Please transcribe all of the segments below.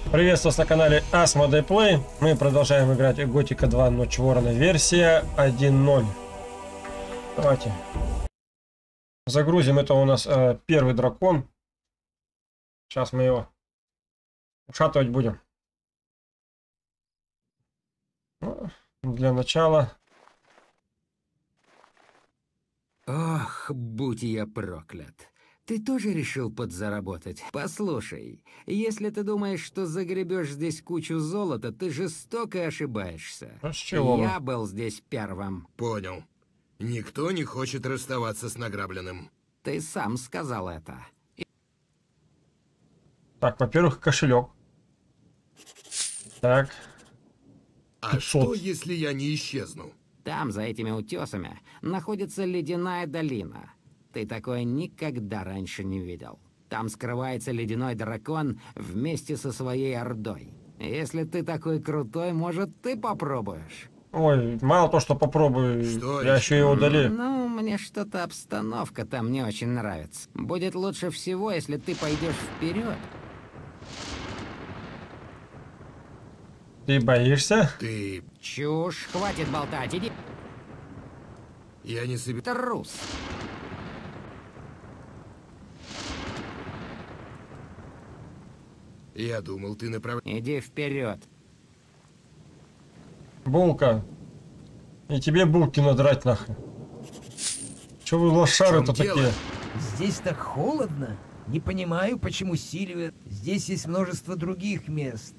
Приветствую вас на канале Asmodee Play. Мы продолжаем играть Готика 2 Ночь Ворона, версия 1.0. Давайте загрузим. Это у нас первый дракон. Сейчас мы его ушатывать будем. Ну, для начала. Ох, будь я проклят. Ты тоже решил подзаработать? Послушай, если ты думаешь, что загребешь здесь кучу золота, ты жестоко ошибаешься. А с чего вы? Я был здесь первым. Понял. Никто не хочет расставаться с награбленным. Ты сам сказал это. Так, во-первых, кошелек. Так. А 500. что, если я не исчезну? Там, за этими утесами, находится ледяная долина. Ты такое никогда раньше не видел. Там скрывается ледяной дракон вместе со своей ордой. Если ты такой крутой, может, ты попробуешь? Ой, мало то, что попробую, Что я еще и удалю. Ну, мне что-то обстановка там не очень нравится. Будет лучше всего, если ты пойдешь вперед. Ты боишься? Ты... Чушь, хватит болтать, иди. Я не собираюсь... Трус. Я думал, ты направляешь... Иди вперед. Булка. И тебе булки надрать нахрен. Че вы лошары-то В чем дело? такие? Здесь так холодно. Не понимаю, почему Сильвия. Здесь есть множество других мест.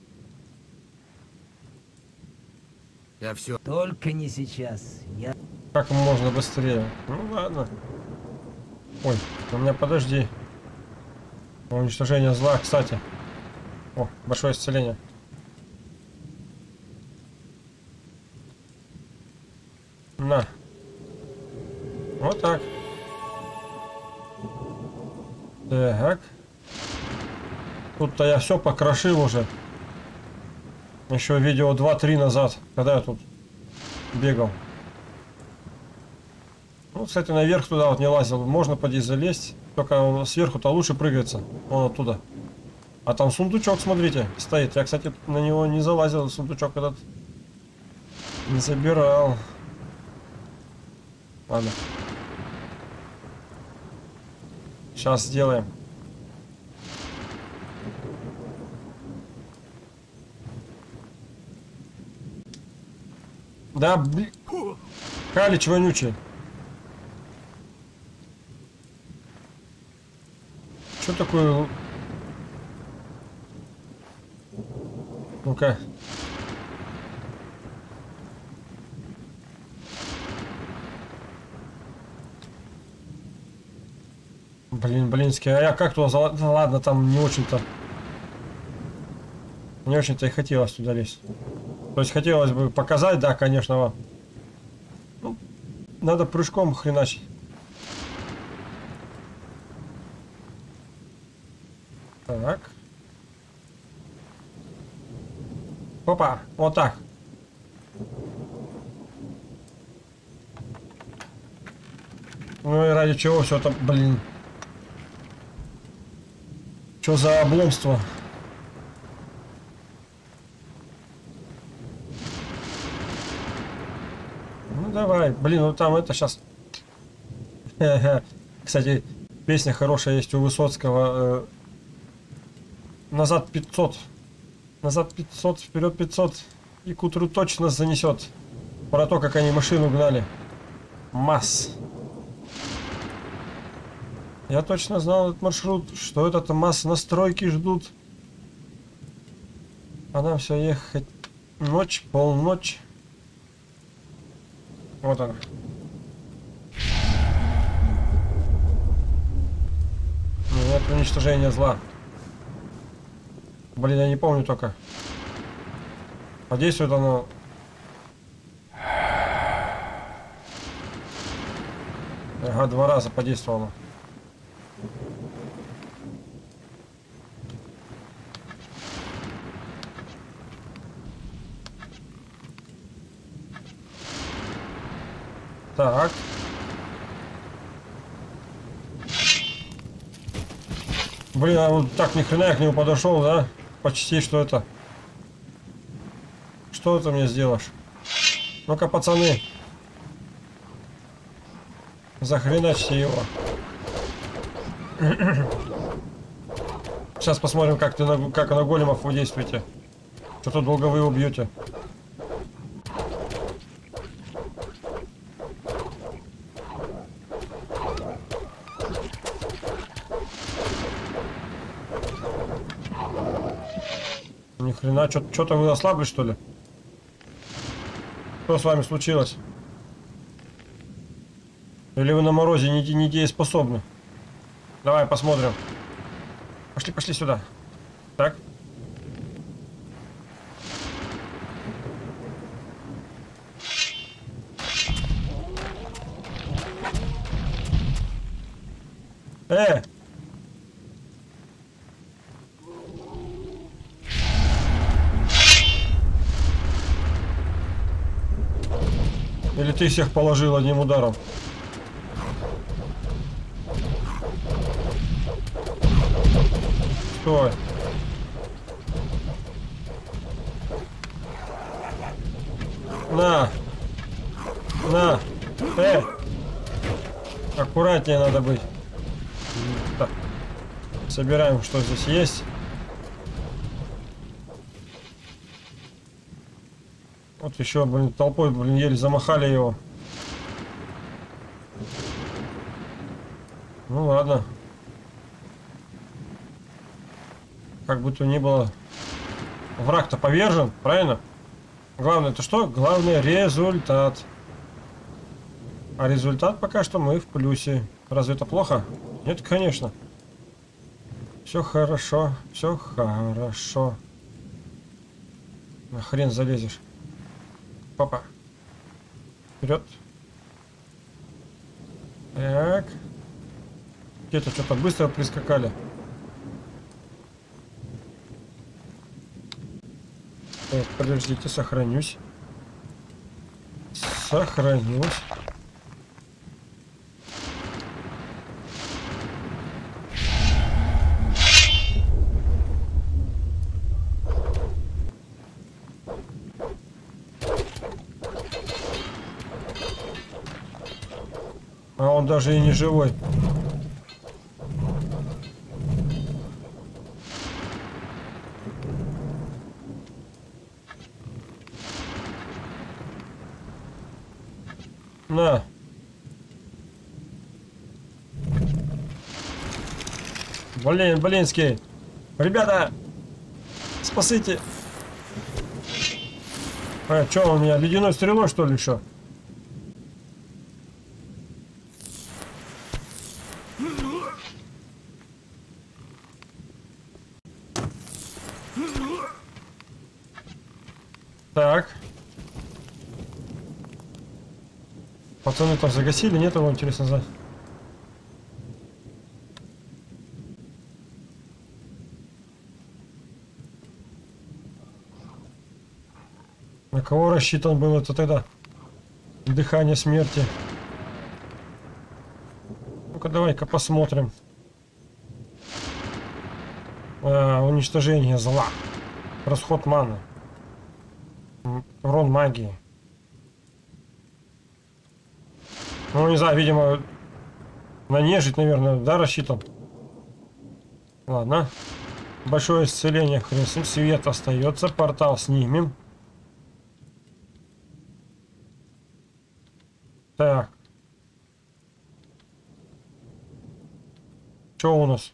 Я все... Только не сейчас. Я... Как можно быстрее? Ну ладно. Ой, у меня подожди. Уничтожение зла, кстати. О, большое исцеление. На. Вот так. Так. Тут-то я все покрошил уже. Еще видео 2-3 назад, когда я тут бегал. Ну, кстати, наверх туда вот не лазил. Можно поди залезть. Только сверху-то лучше прыгается. Вон оттуда. А там сундучок, смотрите, стоит. Я, кстати, на него не залазил. Сундучок этот не забирал. Ладно. Сейчас сделаем. Да, блин. Калич вонючий. Что такое? Ну-ка. Блинский. А я как туда залез? Да ладно, там не очень-то. Не очень-то и хотелось туда лезть. То есть хотелось бы показать, да, конечно, вам. Ну, надо прыжком хреначить. Так. Опа, вот так. Ну и ради чего все это, блин. Что за обломство? Ну давай, блин, ну там это сейчас. Кстати, песня хорошая есть у Высоцкого. Назад 500. Назад 500, вперед 500. И к утру точно занесет. Про то, как они машину гнали. МАЗ. Я точно знал этот маршрут, что этот МАЗ на стройке ждут. А нам все ехать ночь, полночь. Вот он. Нет уничтожения зла. Блин, я не помню только. Подействует оно. Ага, 2 раза подействовало. Так. Блин, а вот так ни хрена я к нему подошел, да? почти что это. Что ты мне сделаешь? Ну-ка, пацаны. Захреначьте его. Сейчас посмотрим, как на големов вы действуете. Что-то долго вы его бьете. Ни хрена, что-то вы ослабли, что ли? Что с вами случилось? Или вы на морозе не дееспособны? Давай посмотрим. Пошли, пошли сюда. Так. Или ты всех положил одним ударом? Стой. На. На. Аккуратнее надо быть. Так. Собираем, что здесь есть. Вот еще, блин, толпой, блин, еле замахали его. Ну ладно. Как бы то ни было. Враг-то повержен, правильно? Главное это что? Главное результат. А результат пока что мы в плюсе. Разве это плохо? Нет, конечно. Все хорошо, все хорошо. На хрен залезешь. Папа. Вперед. Так. Где-то что-то быстро прискакали. Так, подождите, сохранюсь. Сохранюсь. А он даже и не живой. На. Блинский. Ребята, спасите. А, что он меня ледяной стрелой, что ли, еще? Так. Пацаны там загасили, нет его, интересно знать. На кого рассчитан был это тогда? Дыхание смерти. Ну-ка, давай-ка посмотрим. Уничтожение зла. Расход маны. Урон магии. Ну, не знаю, видимо, на нежить, наверное, да, рассчитан. Ладно. Большое исцеление, хрен с ним. Свет остается. Портал снимем. Так. Что у нас?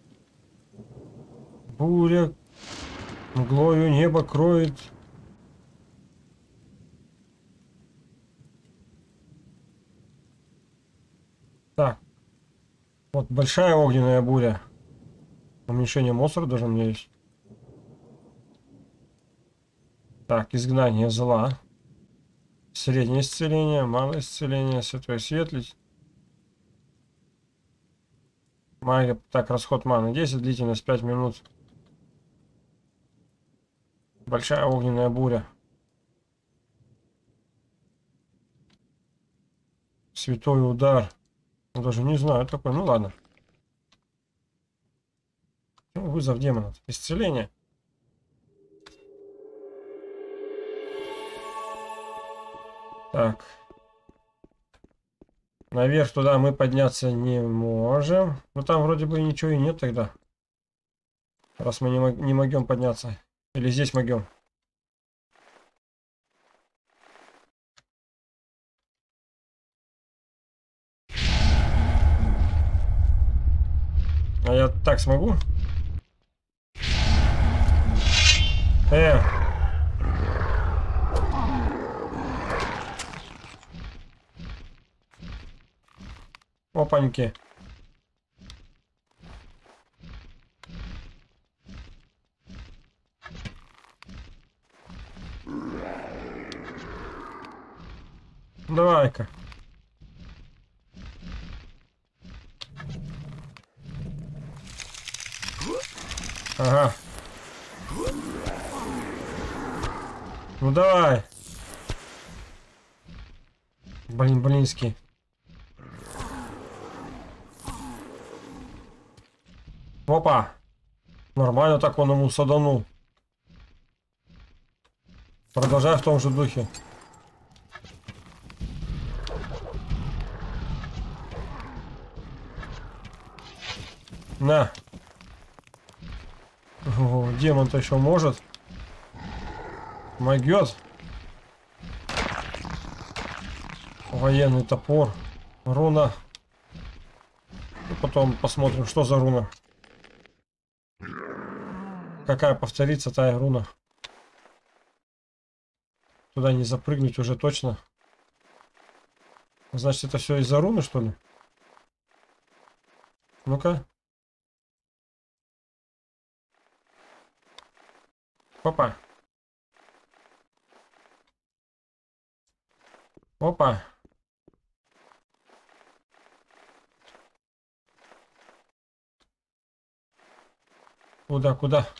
Буря. Мглою небо кроет. Так. Вот большая огненная буря. Уменьшение монстров даже у меня есть. Так, изгнание зла. Среднее исцеление, малое исцеление, святой светлый. Магия. Так, расход маны 10, длительность 5 минут. Большая огненная буря. Святой удар. Даже не знаю такой. Ну ладно. Вызов демонов. Исцеление. Так. Наверх туда мы подняться не можем. Ну там вроде бы ничего и нет тогда. Раз мы не могем подняться. Или здесь могем. А я так смогу? Опаньки. Давай-ка. Ага. Ну давай. Блинский. Опа. Нормально так он ему саданул. Продолжай в том же духе. На. О, демон-то еще может. Могет. Военный топор. Руна. И потом посмотрим, что за руна. Какая повторится, та и руна. Туда не запрыгнуть уже точно. Значит, это все из-за руны, что ли? Ну-ка. Опа. Опа. Куда?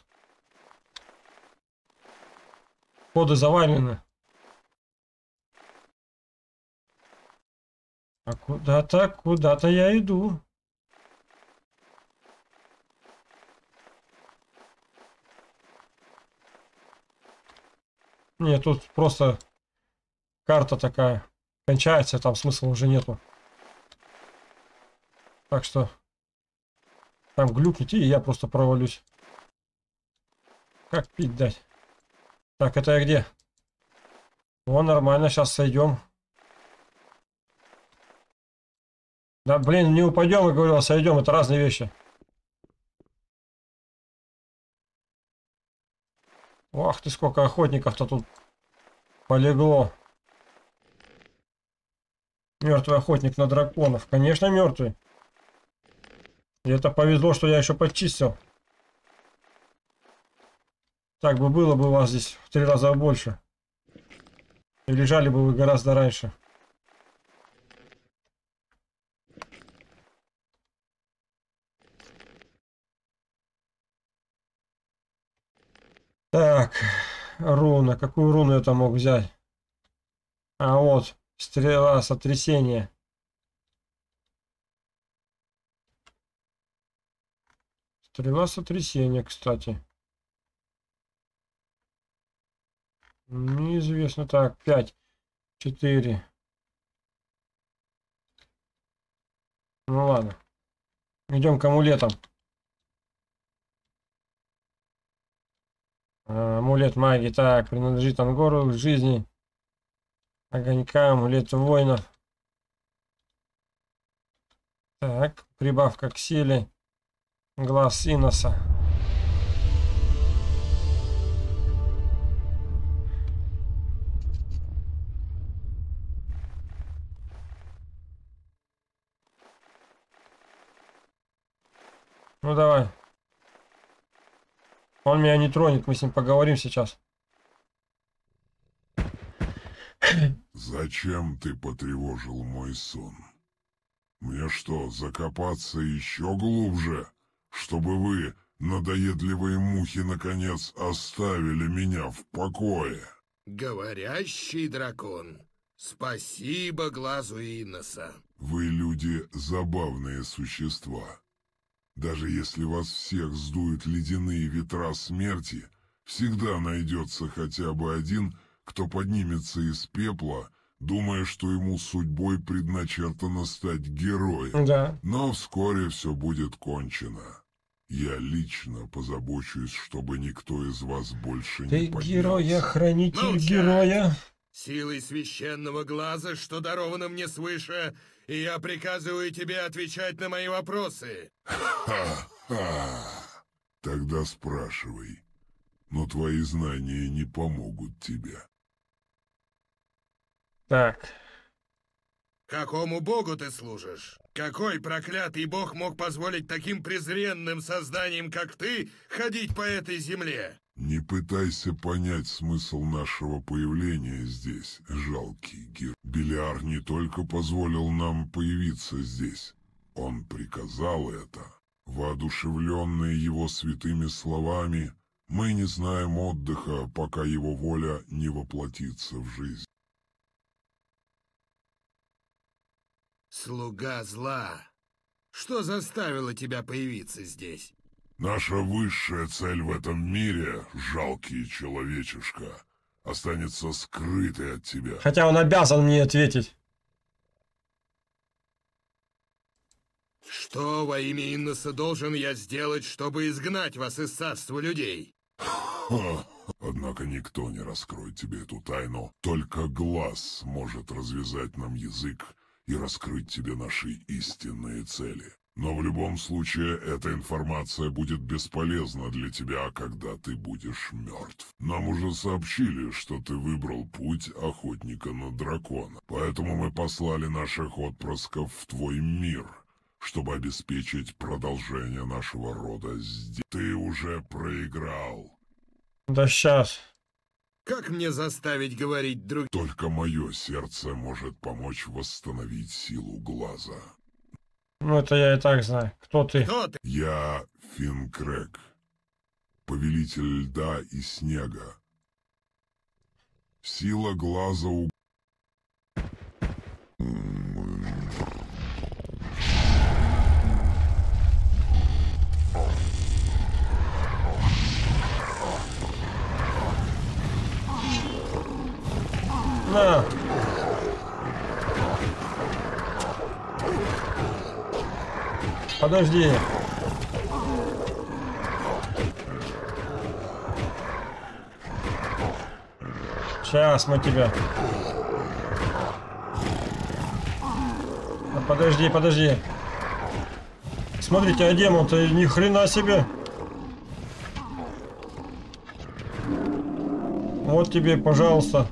Ходы завалены. А куда-то я иду. Нет, тут просто карта такая. Кончается, там смысла уже нету. Так что там глюкнет, и я просто провалюсь. Как пить дать? Так, это я где? О, нормально, сейчас сойдем. Да, блин, не упадем, я говорю, а сойдем, это разные вещи. Ох ты, сколько охотников-то тут полегло. Мертвый охотник на драконов. Конечно, мертвый. И это повезло, что я еще почистил. Так бы было бы у вас здесь в 3 раза больше. И лежали бы вы гораздо раньше. Так, руна. Какую руну я там мог взять? А вот, стрела сотрясения. Стрела сотрясения, кстати. Неизвестно. Так, 5, 4. Ну ладно. Идем к амулетам. Амулет магии. Так, принадлежит Ангору жизни. Огонька, амулет воина. Так, прибавка к силе. Глаз Иноса. Ну давай. Он меня не тронет, мы с ним поговорим сейчас. Зачем ты потревожил мой сон? Мне что, закопаться еще глубже, чтобы вы, надоедливые мухи, наконец оставили меня в покое? Говорящий дракон. Спасибо глазу Иноса. Вы, люди, забавные существа. Даже если вас всех сдуют ледяные ветра смерти, всегда найдется хотя бы один, кто поднимется из пепла, думая, что ему судьбой предначертано стать героем. Да. Но вскоре все будет кончено. Я лично позабочусь, чтобы никто из вас больше Ты не поднялся. героя, хранитель Молчать! героя. Силой священного глаза, что даровано мне свыше, и я приказываю тебе отвечать на мои вопросы. Ха-ха! Тогда спрашивай. Но твои знания не помогут тебе. Так. Какому богу ты служишь? Какой проклятый бог мог позволить таким презренным созданиям, как ты, ходить по этой земле? Не пытайся понять смысл нашего появления здесь, жалкий герой. Белиар не только позволил нам появиться здесь, он приказал это. Воодушевленные его святыми словами, мы не знаем отдыха, пока его воля не воплотится в жизнь. Слуга зла. Что заставило тебя появиться здесь? Наша высшая цель в этом мире, жалкий человечишка, останется скрытой от тебя. Хотя он обязан мне ответить. Что во имя Инноса должен я сделать, чтобы изгнать вас из царства людей? Ха! Однако никто не раскроет тебе эту тайну. Только глаз может развязать нам язык и раскрыть тебе наши истинные цели. Но в любом случае, эта информация будет бесполезна для тебя, когда ты будешь мертв. Нам уже сообщили, что ты выбрал путь охотника на дракона. Поэтому мы послали наших отпрысков в твой мир, чтобы обеспечить продолжение нашего рода здесь. Ты уже проиграл. Да сейчас. Как мне заставить говорить другим? Только мое сердце может помочь восстановить силу глаза. Ну, это я и так знаю. Кто ты? Кто ты? Я Финкрэг, повелитель льда и снега. Сила глаза у... На. Подожди. Сейчас мы тебя. Да подожди, подожди. Смотрите, а демон-то ни хрена себе. Вот тебе, пожалуйста.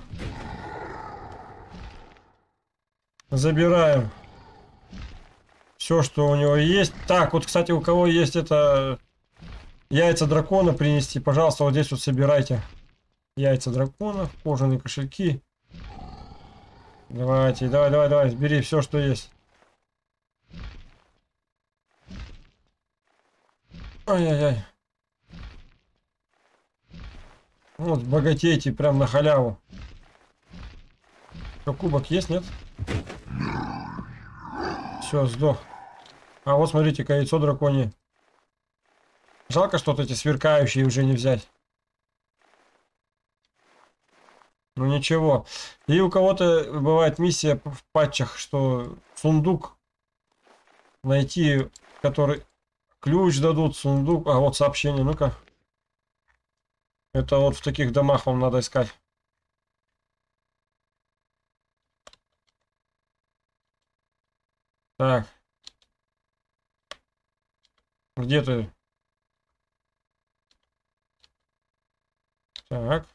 Забираем все, что у него есть. Так, вот, кстати, у кого есть это яйца дракона принести, пожалуйста, вот здесь вот собирайте яйца дракона, кожаные кошельки. Давайте, давай, бери все, что есть. Ай-яй-яй. Вот, богатейте прям на халяву. Что, кубок есть, нет? Все, сдох. А вот смотрите, яйцо драконье. Жалко, что-то эти сверкающие уже не взять. Ну ничего. И у кого-то бывает миссия в патчах, что сундук найти, который ключ дадут, сундук. А вот сообщение, ну-ка. Это вот в таких домах вам надо искать. Так. Где ты? Так.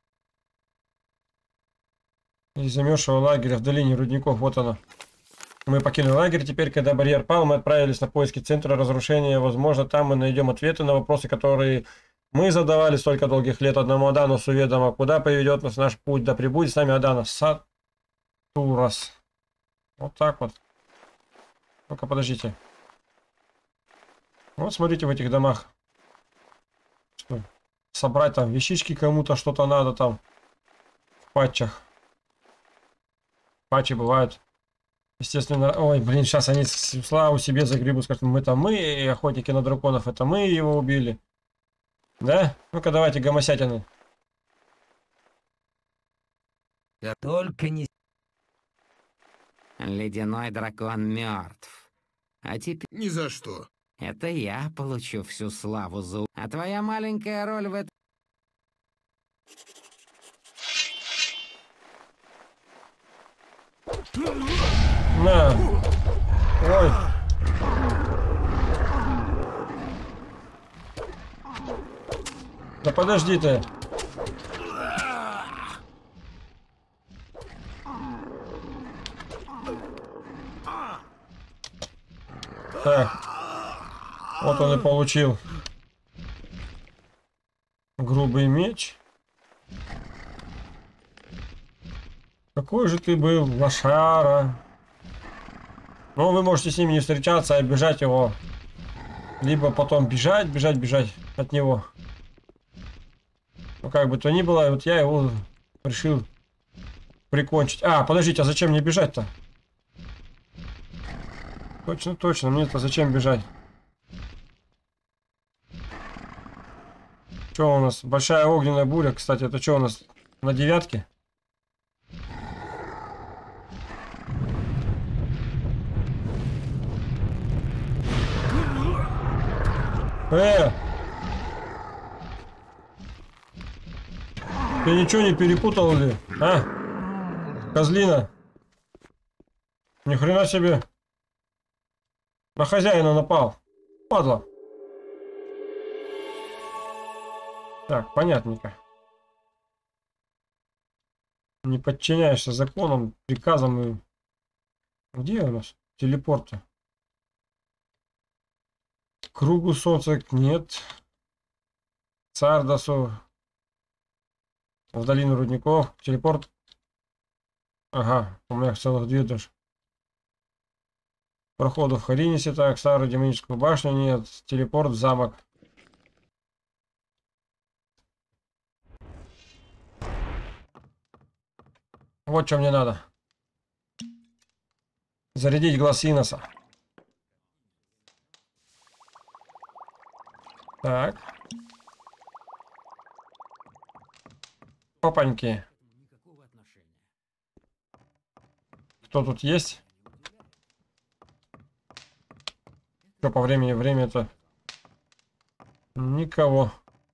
Из замерзшего лагеря в долине рудников. Вот оно. Мы покинули лагерь. Теперь, когда барьер пал, мы отправились на поиски центра разрушения. Возможно, там мы найдем ответы на вопросы, которые мы задавали столько долгих лет одному Аданусу ведомо. Куда поведет нас наш путь? Да прибудет с нами Аданус. Сатурас. Вот так вот. Ну-ка, подождите. Вот смотрите в этих домах. Что? Собрать там вещички кому-то, что-то надо там. В патчах. Патчи бывают. Естественно. Ой, блин, сейчас они славу себе загребут. Скажут, мы, и охотники на драконов, это мы его убили. Да? Ну-ка, давайте, гомосятины. Только не... Ледяной дракон мертв. А теперь Ни за что. это я получу всю славу за... А твоя маленькая роль в этом... На. Ой. Да подожди ты. Так. Вот он и получил. Грубый меч. Какой же ты был, лошара. Но вы можете с ним не встречаться, а обижать его. Либо потом бежать от него. Ну, как бы то ни было, вот я его решил прикончить. А, подождите, а зачем мне бежать-то? Точно, мне-то зачем бежать? Что у нас? Большая огненная буря, кстати, это что у нас? На 9? Ты ничего не перепутал ли? А? Козлина. Ни хрена себе. На хозяина напал. Падла. Так, понятненько. Не подчиняешься законам, приказам и... Где у нас телепорт-то? Кругу солнца нет. Цардасу. В долину рудников. Телепорт. Ага, у меня целых 2 даже. Проходу в Харинисе, так, старую демоническую башню нет. Телепорт в замок. Вот что мне надо. Зарядить глаз Иноса. Так. Опаньки. Кто тут есть? Что по времени? Время-то... Никого.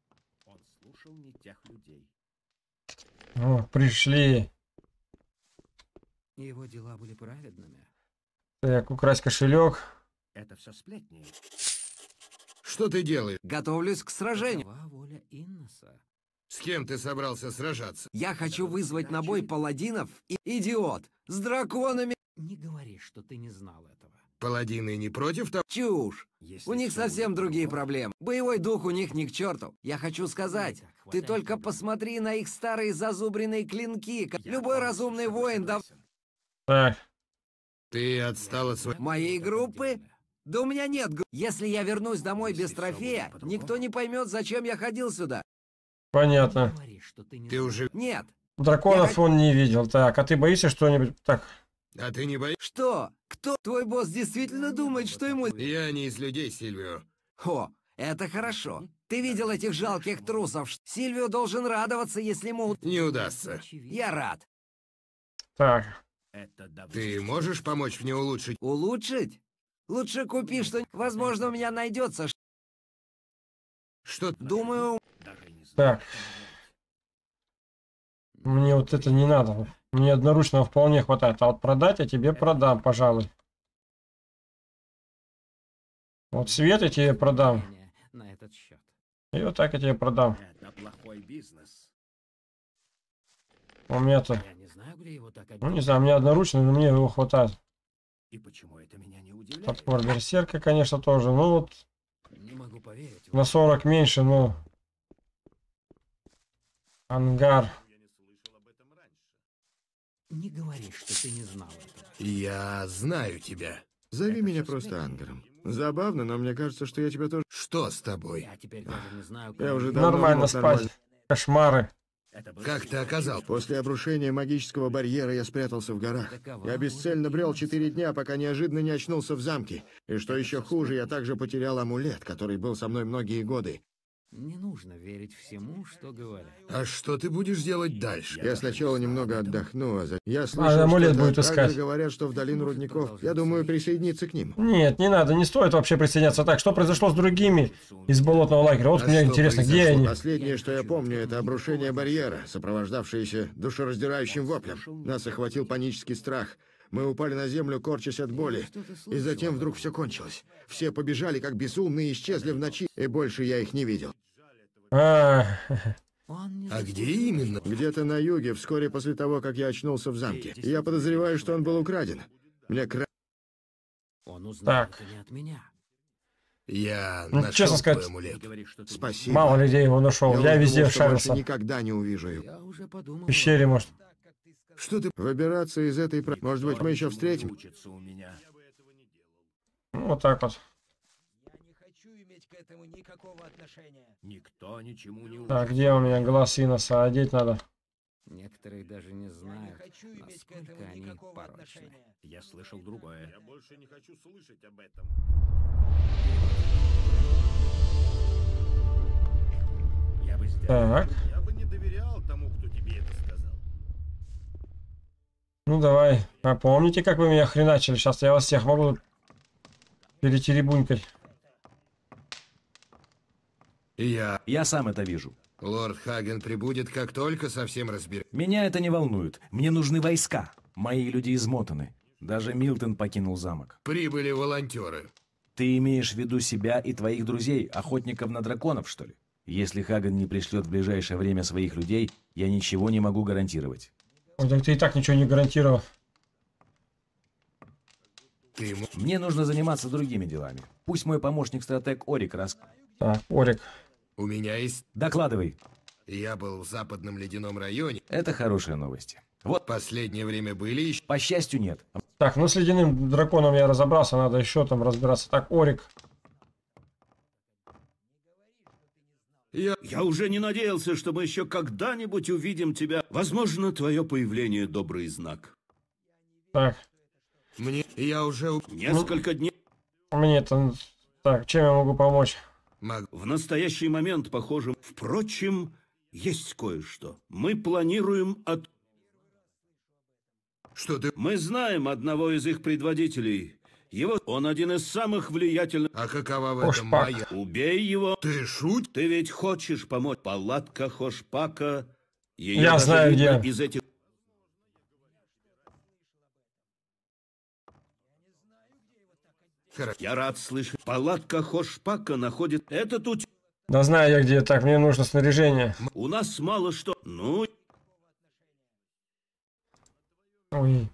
О, пришли. Его дела были праведными. Так, украсть кошелек. Это все сплетни. Что ты делаешь? Готовлюсь к сражению. Такова воля Инноса. С кем ты собрался сражаться? Я хочу вызвать на бой паладинов и идиот с драконами. Не говори, что ты не знал этого. Паладины не против того? Чушь. Если У них что совсем будет другие плохо, проблемы. Боевой дух у них ни к черту. Я хочу сказать, так, ты хватай только тебя. посмотри на их старые зазубренные клинки. Я Любой полностью разумный с тобой воин согласен. Так. Ты отстал от своей... Моей Это группы? отдельно. Да у меня нет Если я вернусь домой Если без всё трофея, будет по-другому. никто не поймет, зачем я ходил сюда. Не Понятно. говори, что ты не Ты знал. уже... Нет. Драконов он не видел. Так, а ты боишься что-нибудь? Так. А ты не боишься? Что? Кто? Твой босс действительно думает, что ему... Я не из людей, Сильвио. О, это хорошо. Ты видел этих жалких трусов? Сильвио должен радоваться, если ему... Не удастся. Я рад. Так. Ты можешь помочь мне улучшить? Улучшить? Лучше купи что... Возможно, у меня найдется... Что? Думаю... Так. Мне вот это не надо. Мне одноручного вполне хватает. А вот продать я тебе продам, пожалуй. Вот свет я тебе продам. Мнение на этот счет. И вот так я тебе продам. Это плохой бизнес. У меня-то... Я не знаю, где его так Ну, не знаю, мне одноручный, но мне его хватает. И почему это меня не удивляет? Подпор берсерка, конечно, тоже. Ну вот, Не могу поверить. на 40 меньше, но... Ангар. Не говори, что ты не знал этого. Я знаю тебя. Зови Это меня всё просто сплетни. Ангером. Забавно, но мне кажется, что я тебя тоже... Что с тобой? Я теперь даже не знаю, Я куда уже идти. давно Нормально мог спать. нормально. Кошмары. Это был Как ты оказался? После обрушения магического барьера я спрятался в горах. Такова Я бесцельно воля брел Инноса. 4 дня, пока неожиданно не очнулся в замке. И что еще хуже, я также потерял амулет, который был со мной многие годы. Не нужно верить всему, что говорят. А что ты будешь делать дальше? Я сначала немного отдохну, а я А, слышал, амулет что будет также искать. говорят, что в долину рудников. Я думаю присоединиться к ним. Нет, не надо, не стоит вообще присоединяться. Так, что произошло с другими из болотного лагеря? Вот А мне что интересно, где произошло? они? Последнее, что я помню, это обрушение барьера, сопровождавшееся душераздирающим воплем. Нас охватил панический страх. Мы упали на землю, корчась от боли. И затем вдруг все кончилось. Все побежали, как безумные, и исчезли в ночи, и больше я их не видел. А, А где именно? Где-то на юге, вскоре после того, как я очнулся в замке. Я подозреваю, что он был украден. Мне Он узнал Так. это не от меня. Я Ну, нашел честно сказать, твой амулет. Спасибо. мало людей его нашел. Я уже везде думал, что больше шарился. никогда не увижу его. Я уже подумал. В пещере, может. Что ты... Выбираться из этой... Может быть, мы еще встретим? Учится у меня. Ну, вот так вот. Я не хочу иметь к этому никакого отношения. Никто ничему не учит. Так, где у меня глаз Иноса? Одеть надо. Некоторые даже не Я не знают, хочу иметь к насколько этому они никакого порочны. отношения. Я слышал другое. больше не хочу слышать об этом. Я бы сделал. Так, Я бы не доверял тому, кто тебе это сказал. ну давай. А помните, как вы меня хреначили? Сейчас я вас всех могу перетеребунькать. Я сам это вижу. Лорд Хаген прибудет, как только совсем разберется. Меня это не волнует. Мне нужны войска. Мои люди измотаны. Даже Милтон покинул замок. Прибыли волонтеры. Ты имеешь в виду себя и твоих друзей, охотников на драконов, что ли? Если Хаген не пришлет в ближайшее время своих людей, я ничего не могу гарантировать. Ой, так ты и так ничего не гарантировал. Мне нужно заниматься другими делами. Пусть мой помощник-стратег Орик Так, Орик. У меня есть... Докладывай. Я был в западном ледяном районе. Это хорошие новости. Вот, Последнее время были еще... по счастью, нет. Так, ну с ледяным драконом я разобрался, надо еще там разбираться. Так, Орик. Я уже не надеялся, что мы еще когда-нибудь увидим тебя. Возможно, твое появление — добрый знак. Так, Я уже... Несколько дней... мне это... Так, чем я могу помочь? В настоящий момент, похоже... Впрочем, есть кое-что. Мы планируем от... Что ты... Мы знаем одного из их предводителей. Он один из самых влиятельных... А какова в этом Хошпак. моя... Убей его. Ты шут? Ты ведь хочешь помочь. Палатка Хошпака. Ее Я даже знаю, видно где. из этих... Я рад слышать. Палатка Хошпака находит... Это тут... Да знаю я где. Так, мне нужно снаряжение. У нас мало что... Ну... Ой.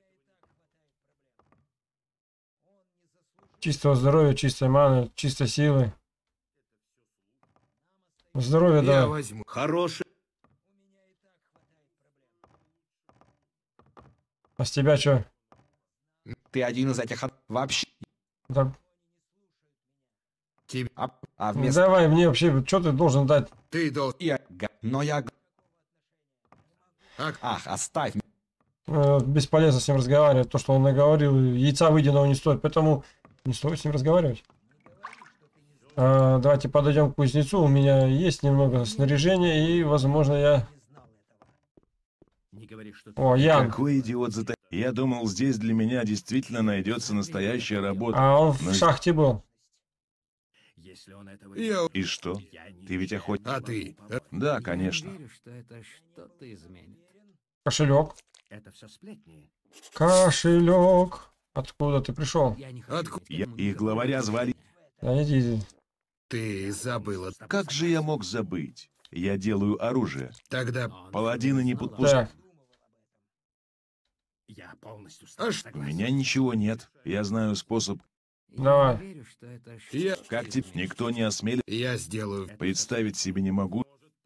Чистого здоровья, чистой маны, чистой силы. Здоровье, Я да. возьму. Хороший. А с тебя что? Ты один из этих вообще. Да, А ну давай мне вообще, что ты должен дать? Ты должен... Но я... Ак- Ах, оставь. Бесполезно с ним разговаривать. То, что он наговорил, яйца выеденного не стоит. Поэтому не стоит с ним разговаривать. Давайте подойдем к кузнецу. У меня есть немного снаряжения. И, возможно, я... Не говори, что О, Ян. Какой идиот за... Я думал, здесь для меня действительно найдется настоящая работа. А он в Но- шахте был. Если он этого Я... И что? Ты ведь охотник? А ты? Да, конечно. Я верю, что это что-то изменит. Кошелек. Это все сплетни. Кошелек. Откуда ты пришел? Я не хочу иметь к этому Их главаря звали... Да иди. Ты забыла. Как же я мог забыть? Я делаю оружие. Тогда... Паладины не подпускают. Так, Я полностью с А тобой что? У согласен. меня ничего нет. Я знаю способ. давай. Я верю, что это Я... Как тебе? Никто не осмелится. Я сделаю... Представить себе не могу.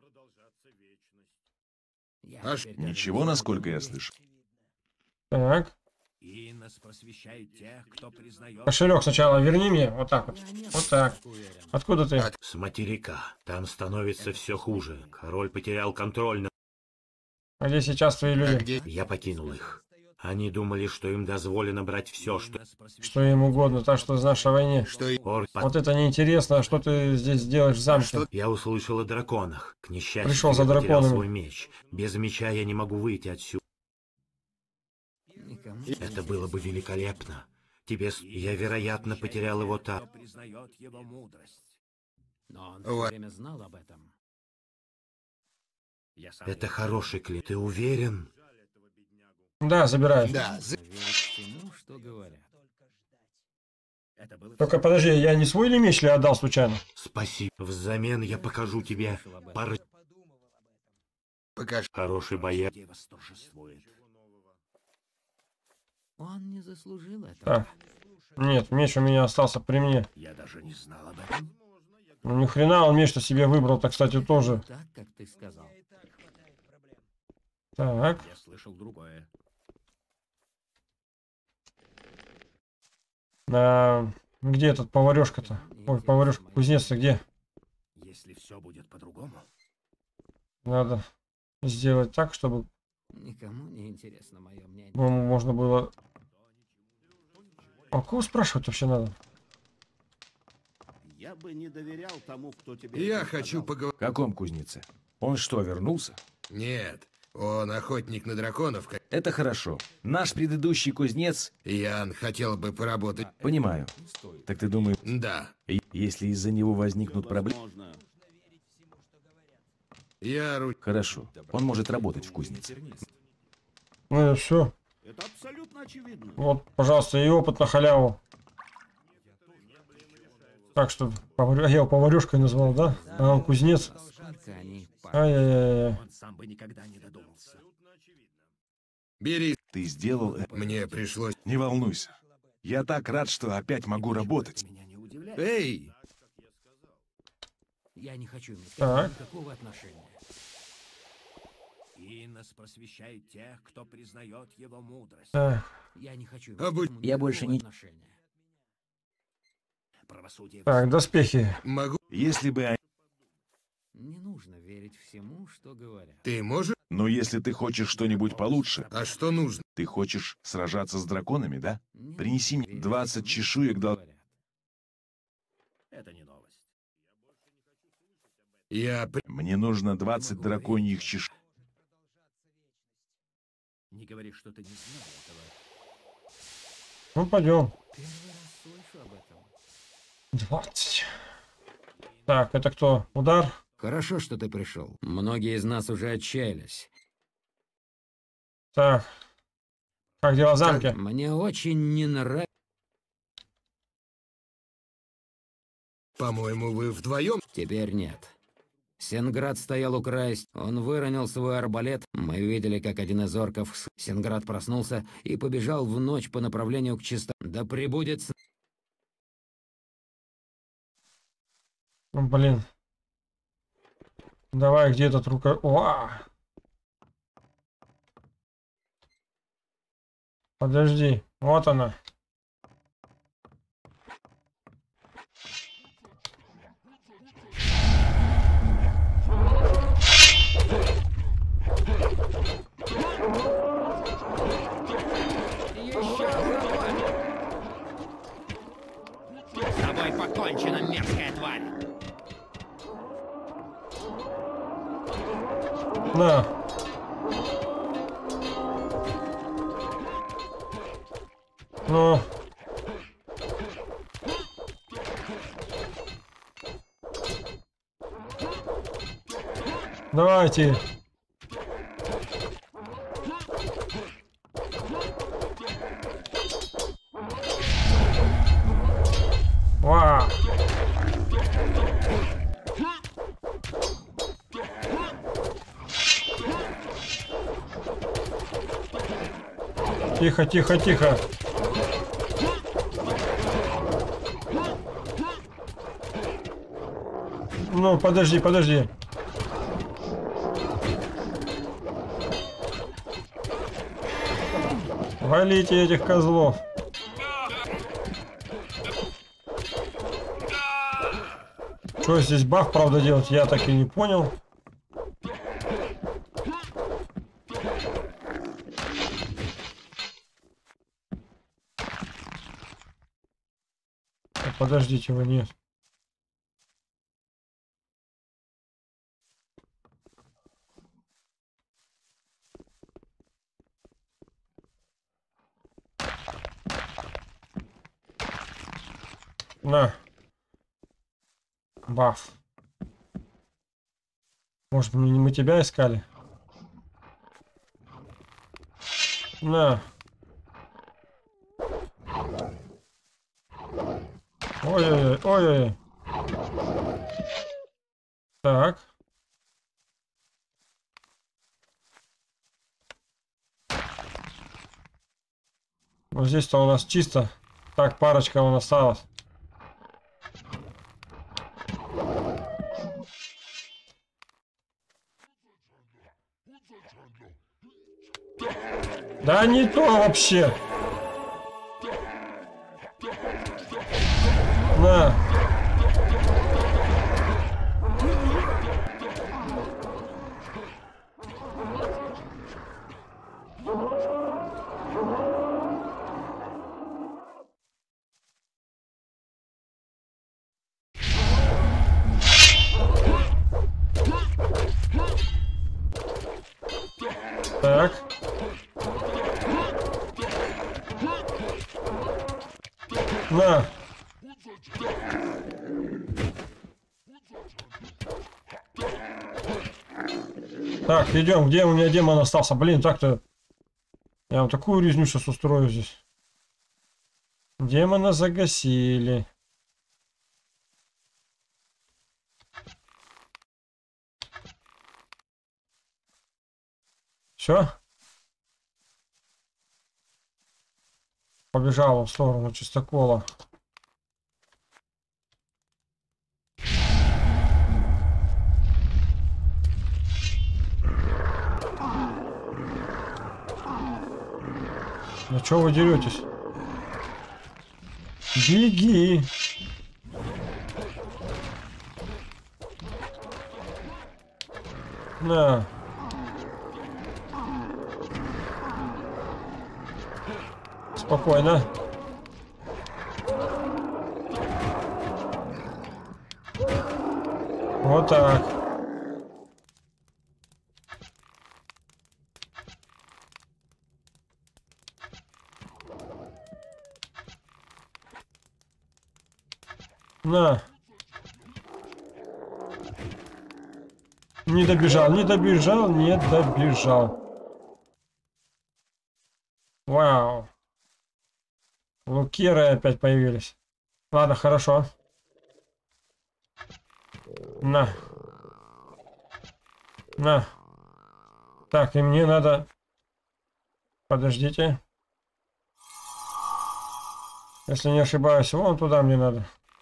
Я Аж теперь даже Ничего, не знаю, насколько я куда слышу. Так. И нас просвещает тех, кто признает... Кошелек сначала верни мне. Вот так вот. Вот так. Откуда ты? С материка. Там становится все хуже. Король потерял контроль над... А где сейчас твои А люди? где... Я покинул их. Они думали, что им дозволено брать все, Что им угодно, так что знаешь о войне. Орк Вот это неинтересно, что ты здесь делаешь в замке? Я услышал о драконах. К несчастью, Пришел за я потерял драконами. свой меч. Без меча я не могу выйти отсюда. Это было бы великолепно. Я, вероятно, потерял его там. Признает его мудрость. Но он Вот. все время знал об этом. Это хороший клин. Ты уверен? Да, забирай. Да, Верить всему, что говорят. Это было Только подожди, я не свой ли меч ли отдал случайно? Спасибо. Взамен я покажу тебе пару... покажи. Хороший боец. восторжествует. Он не заслужил этого. Так. Нет, меч у меня остался при мне. Я даже не знал об этом. Ну ни хрена он меч-то себе выбрал-то, кстати, тоже. Так, как ты сказал. Так. Я слышал другое. Где этот поварешка-то? Ой, поварешка, кузнец-то где? Если все будет по-другому. Надо сделать так, чтобы Никому не интересно мое мнение. можно было... А кого спрашивать вообще надо? Я бы не доверял тому, кто тебе... Я хочу поговорить. В каком кузнеце? Он что, вернулся? Нет, он охотник на драконов. Это хорошо. Наш предыдущий кузнец... Ян хотел бы поработать. Понимаю. Так ты думаешь, Да. если из-за него возникнут проблемы... Хорошо. Он может работать в кузнице. Ну и все. Это абсолютно очевидно. Вот, пожалуйста, и опыт на халяву. Так что, я его поварешкой назвал, да? А он кузнец. Ай-яй-яй. Он сам бы никогда не додумался. Бери. Ты сделал это. Мне пришлось. Не волнуйся. Я так рад, что опять могу работать. Меня не удивляет. Эй! Я не хочу иметь Так. никакого отношения. Инос просвещает тех, кто признает его мудрость. Так. Я не хочу иметь А будь- к этому Я больше никакого не- отношения. Правосудие. Так, доспехи. Могу. Если бы... Не нужно верить всему, что говорят. Ты можешь? Но если ты хочешь что-нибудь получше, А что нужно? ты хочешь сражаться с драконами, да? Не Принеси нужно мне верить 20 всему, чешуек, что дол... говорят. Это не новость. Я... Мне нужно 20 драконьих чешуек. Не говори, что ты не знал этого. Ну, пойдем. Первый раз слышу об этом. 20. Так, это кто? Удар? Хорошо, что ты пришел. Многие из нас уже отчаялись. Так. Как дела в замке? Мне очень не нравится. По-моему, вы вдвоем? Теперь нет. Сенград стоял у края. Он выронил свой арбалет. Мы видели, как один из орков... Сенград проснулся и побежал в ночь по направлению к чисто... Да прибудет... Ну, блин. Давай, где этот рука... О! Подожди. Вот она. С тобой покончено, мерзкая тварь! На. Ну. Давайте. Вау. Тихо, тихо, тихо. Ну, подожди, подожди. Валите этих козлов. Что здесь баф, правда, делать, я так и не понял. Подождите, вы нет. На. Баф. Может, мы тебя искали? На. Ой-ой-ой, ой-ой-ой. Так. Вот здесь-то у нас чисто. Так, парочка у нас осталась. Да не то вообще. На. Так. На. Так, идем. Где у меня демон остался? Блин, так-то... Я вам такую резню сейчас устрою здесь. Демона загасили. Все? Побежал в сторону чистокола. Ну чё вы деретесь? Беги! На! Спокойно. Вот так. На. Не добежал, не добежал, не добежал. Вау. Лукеры опять появились. Ладно, хорошо. На. На. Так, и мне надо... Подождите. Если не ошибаюсь, вон туда мне надо.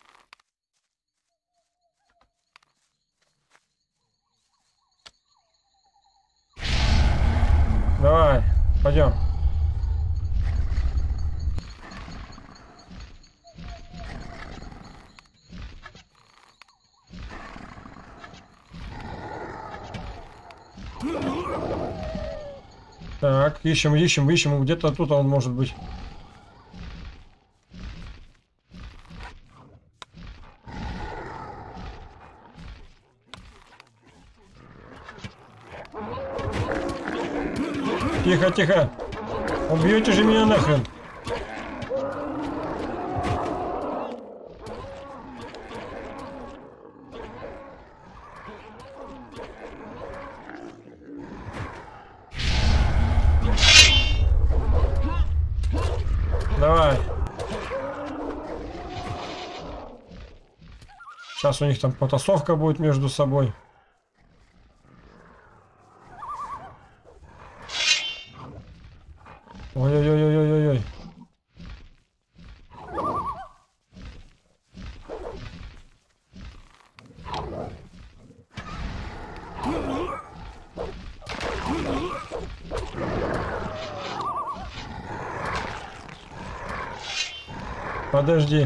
Давай, пойдем. Так, ищем, ищем, ищем. Где-то тут он может быть. Тихо, тихо. Убьете же меня нахрен. Давай. Сейчас у них там потасовка будет между собой. Ой-ой-ой-ой-ой-ой. Подожди.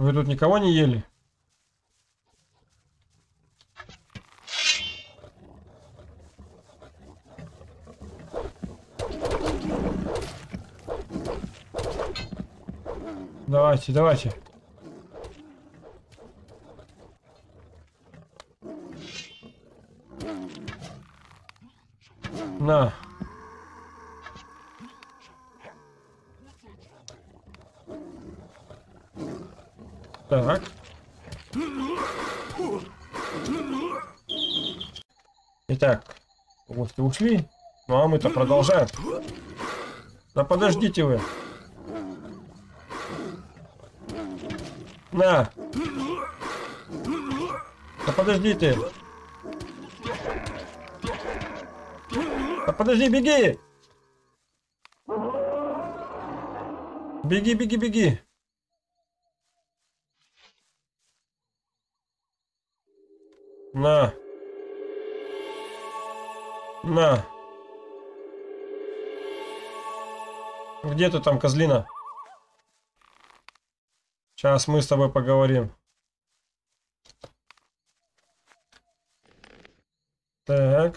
Вы тут никого не ели? Давайте, давайте. На. Так. Итак, гости ушли. Ну а мы-то продолжаем. Да подождите вы. На. Да подожди ты. Да подожди, беги. Беги, беги, беги. На. На. Где ты там, козлина? Сейчас мы с тобой поговорим. Так.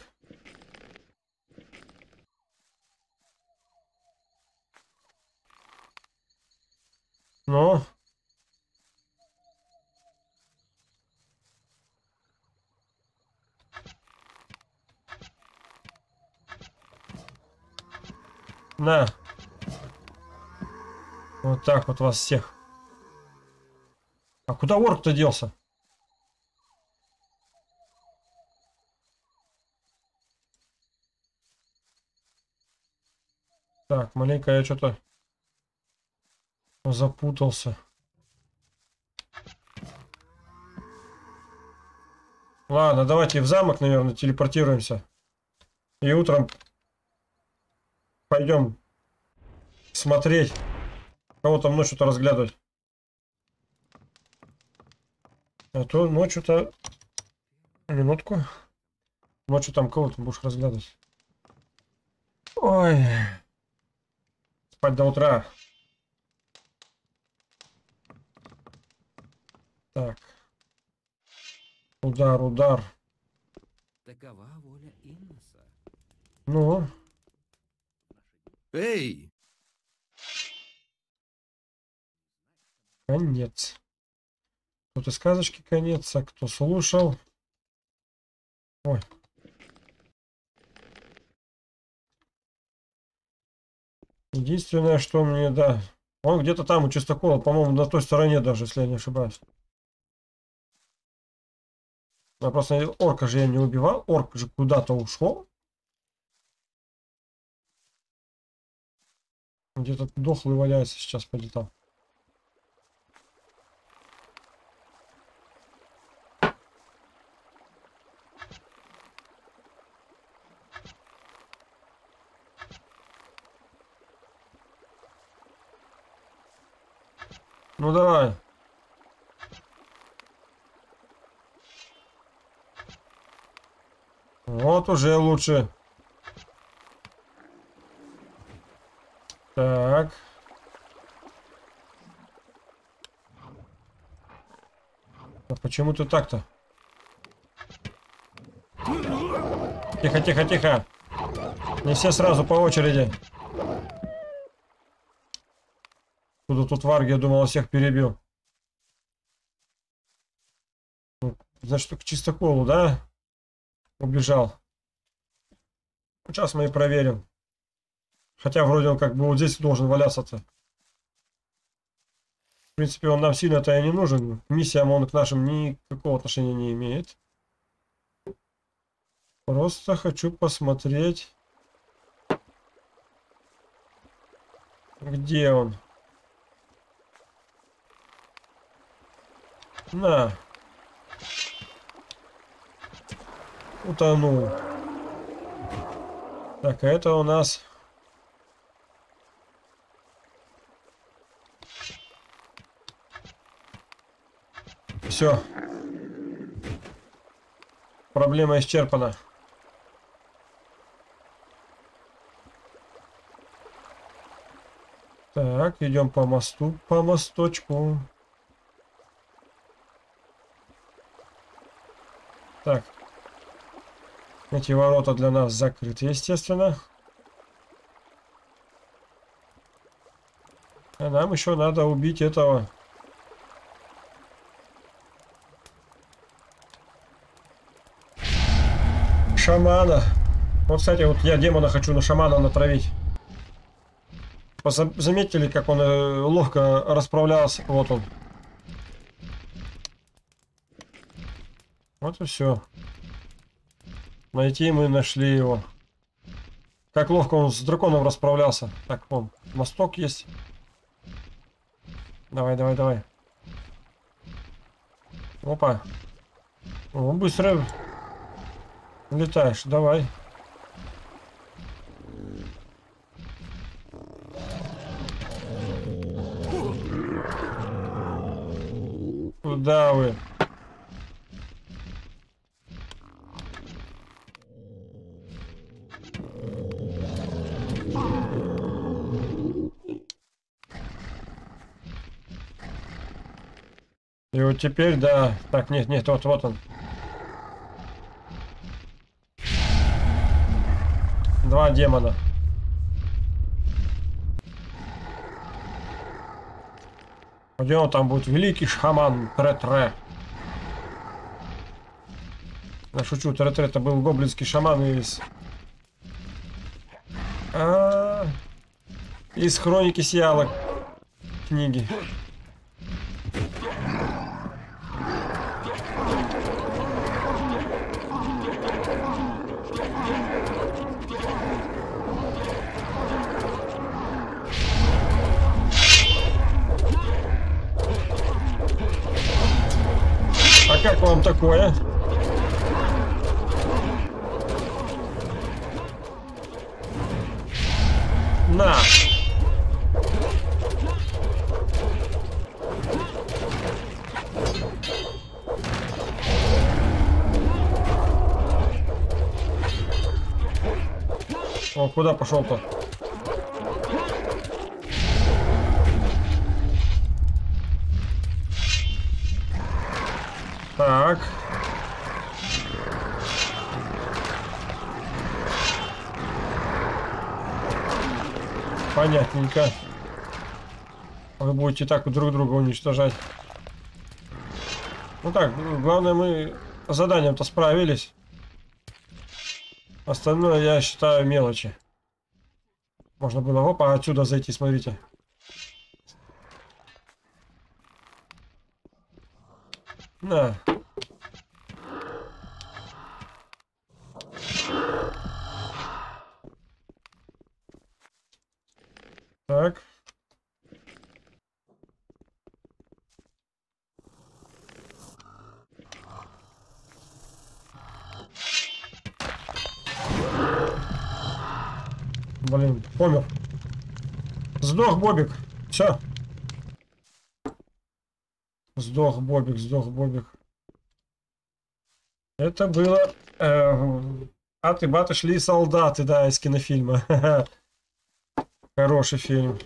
Ну. На. Вот так вот вас всех. А куда орк-то делся? Так, маленько я что-то запутался. Ладно, давайте в замок, наверное, телепортируемся. И утром пойдем смотреть, кого там ночью-то разглядывать. А то ночью-то... Минутку. Ночью там кого-то будешь разглядывать. Ой. Спать до утра. Так. Удар, удар. Такова воля Инноса. Ну. Эй! Конец. Кто-то сказочки конец, а кто слушал. Ой. Единственное, что мне, да. Он где-то там у Чистокола, по-моему, на той стороне даже, если я не ошибаюсь. А просто орка же я не убивал. Орк же куда-то ушел. Где-то дохлый валяется сейчас, полетал. Ну давай. Вот уже лучше. Так. А почему ты так-то? Тихо, тихо, тихо. Не все сразу по очереди. Куда тут варги, я думал, всех перебил. Значит, к Чистоколу, да? Убежал. Сейчас мы и проверим. Хотя вроде он как бы вот здесь должен валяться-то. В принципе, он нам сильно-то и не нужен. К миссиям он к нашим никакого отношения не имеет. Просто хочу посмотреть, где он. На. Утонул. Так, а это у нас... Все. Проблема исчерпана. Так, идем по мосту, по мосточку. Так. Эти ворота для нас закрыты, естественно. А нам еще надо убить этого. Шамана. Вот, кстати, вот я демона хочу на шамана натравить. Заметили, как он ловко расправлялся? Вот он. Вот и все. Найти мы нашли его. Как ловко он с драконом расправлялся. Так, вон, мосток есть. Давай, давай, давай. Опа. О, быстро летаешь, давай. Куда вы? И вот теперь, да. Так, нет, нет, вот он. Два демона. Пойдем, там будет великий шаман Тре-Тре. Я шучу, Тре-Тре это был гоблинский шаман из... из Хроники Сияла книги. А как вам такое? На! О, куда пошел-то? Так. Понятненько. Вы будете так друг друга уничтожать. Ну так, главное, мы с заданием-то справились. Остальное, я считаю, мелочи. Можно было, опа, отсюда зайти, смотрите. На. Так. Блин, помер. Сдох Бобик. Все. Сдох Бобик, сдох Бобик. Это было... Аты-баты шли солдаты, да, из кинофильма. Хороший фильм.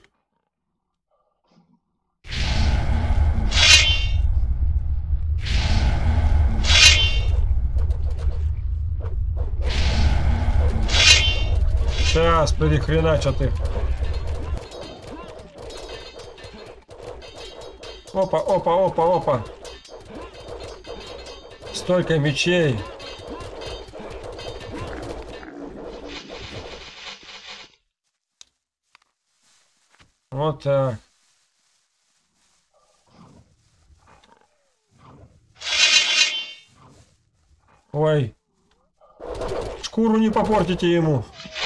Сейчас, перехренача ты. Опа, опа, опа, опа. Столько мечей. Вот так. Ой. Шкуру не попортите ему.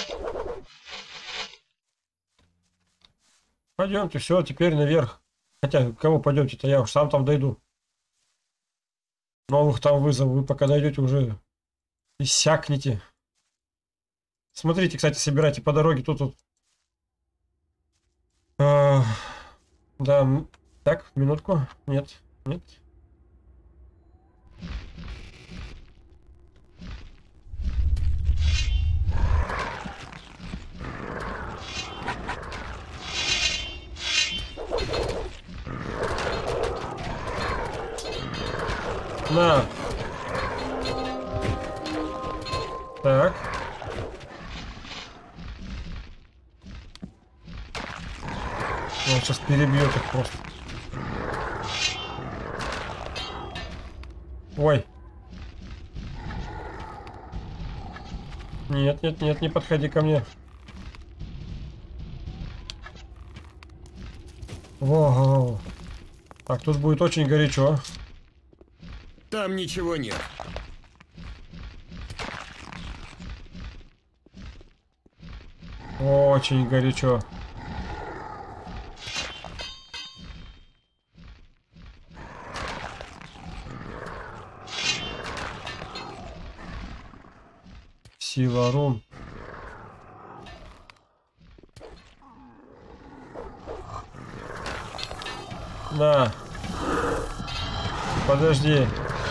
Пойдемте, все, теперь наверх. Хотя, кого пойдемте-то, я уж сам там дойду. Новых там вызову, вы пока дойдете уже иссякнете. Смотрите, кстати, собирайте по дороге, тут. Да, так, минутку, нет, нет. На. Так. Он сейчас перебьет их просто. Ой. Нет, нет, нет, не подходи ко мне. Ого. Так, тут будет очень горячо. Там ничего нет. Очень горячо. Сила рун. На. Подожди.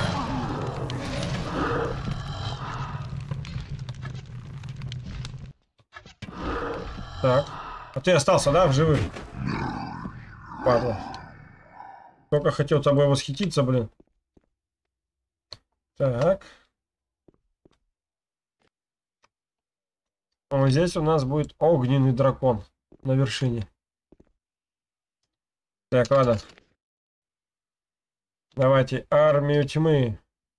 Так. А ты остался, да, в живых? Падла. Только хотел тобой восхититься, блин. Так. Вот здесь у нас будет огненный дракон на вершине. Так, ладно. Давайте армию тьмы.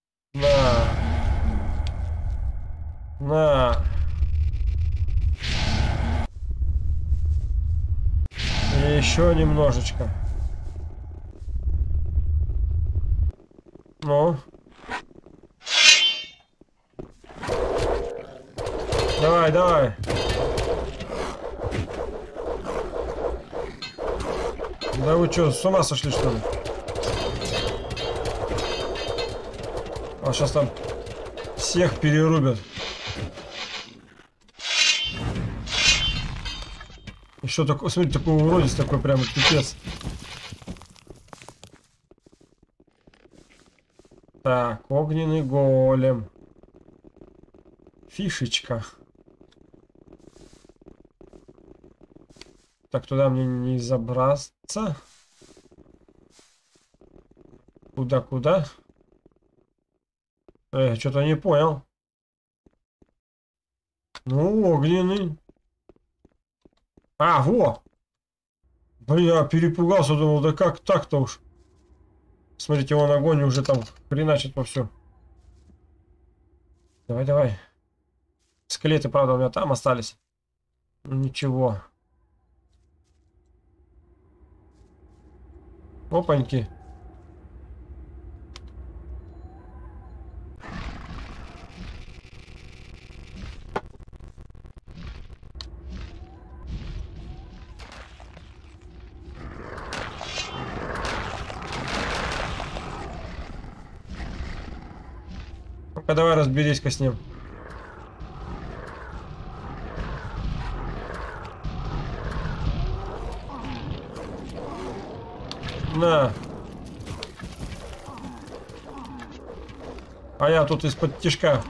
На. И еще немножечко. Ну. Давай, давай. Да вы что, с ума сошли, что ли? А сейчас там всех перерубят. Еще такой, смотрите, такой уродец, такой прямо пипец. Так, огненный голем. Фишечка. Так, туда мне не забраться. Куда? Что-то не понял. Ну, огненный. А, во! Блин, я перепугался, думал, да как так-то уж. Смотрите, вон огонь уже там хреначит вовсю. Давай, давай. Скелеты, правда, у меня там остались. Ну, ничего. Опаньки. Ну-ка, давай разберись-ка с ним. На. А я тут из-под тишка.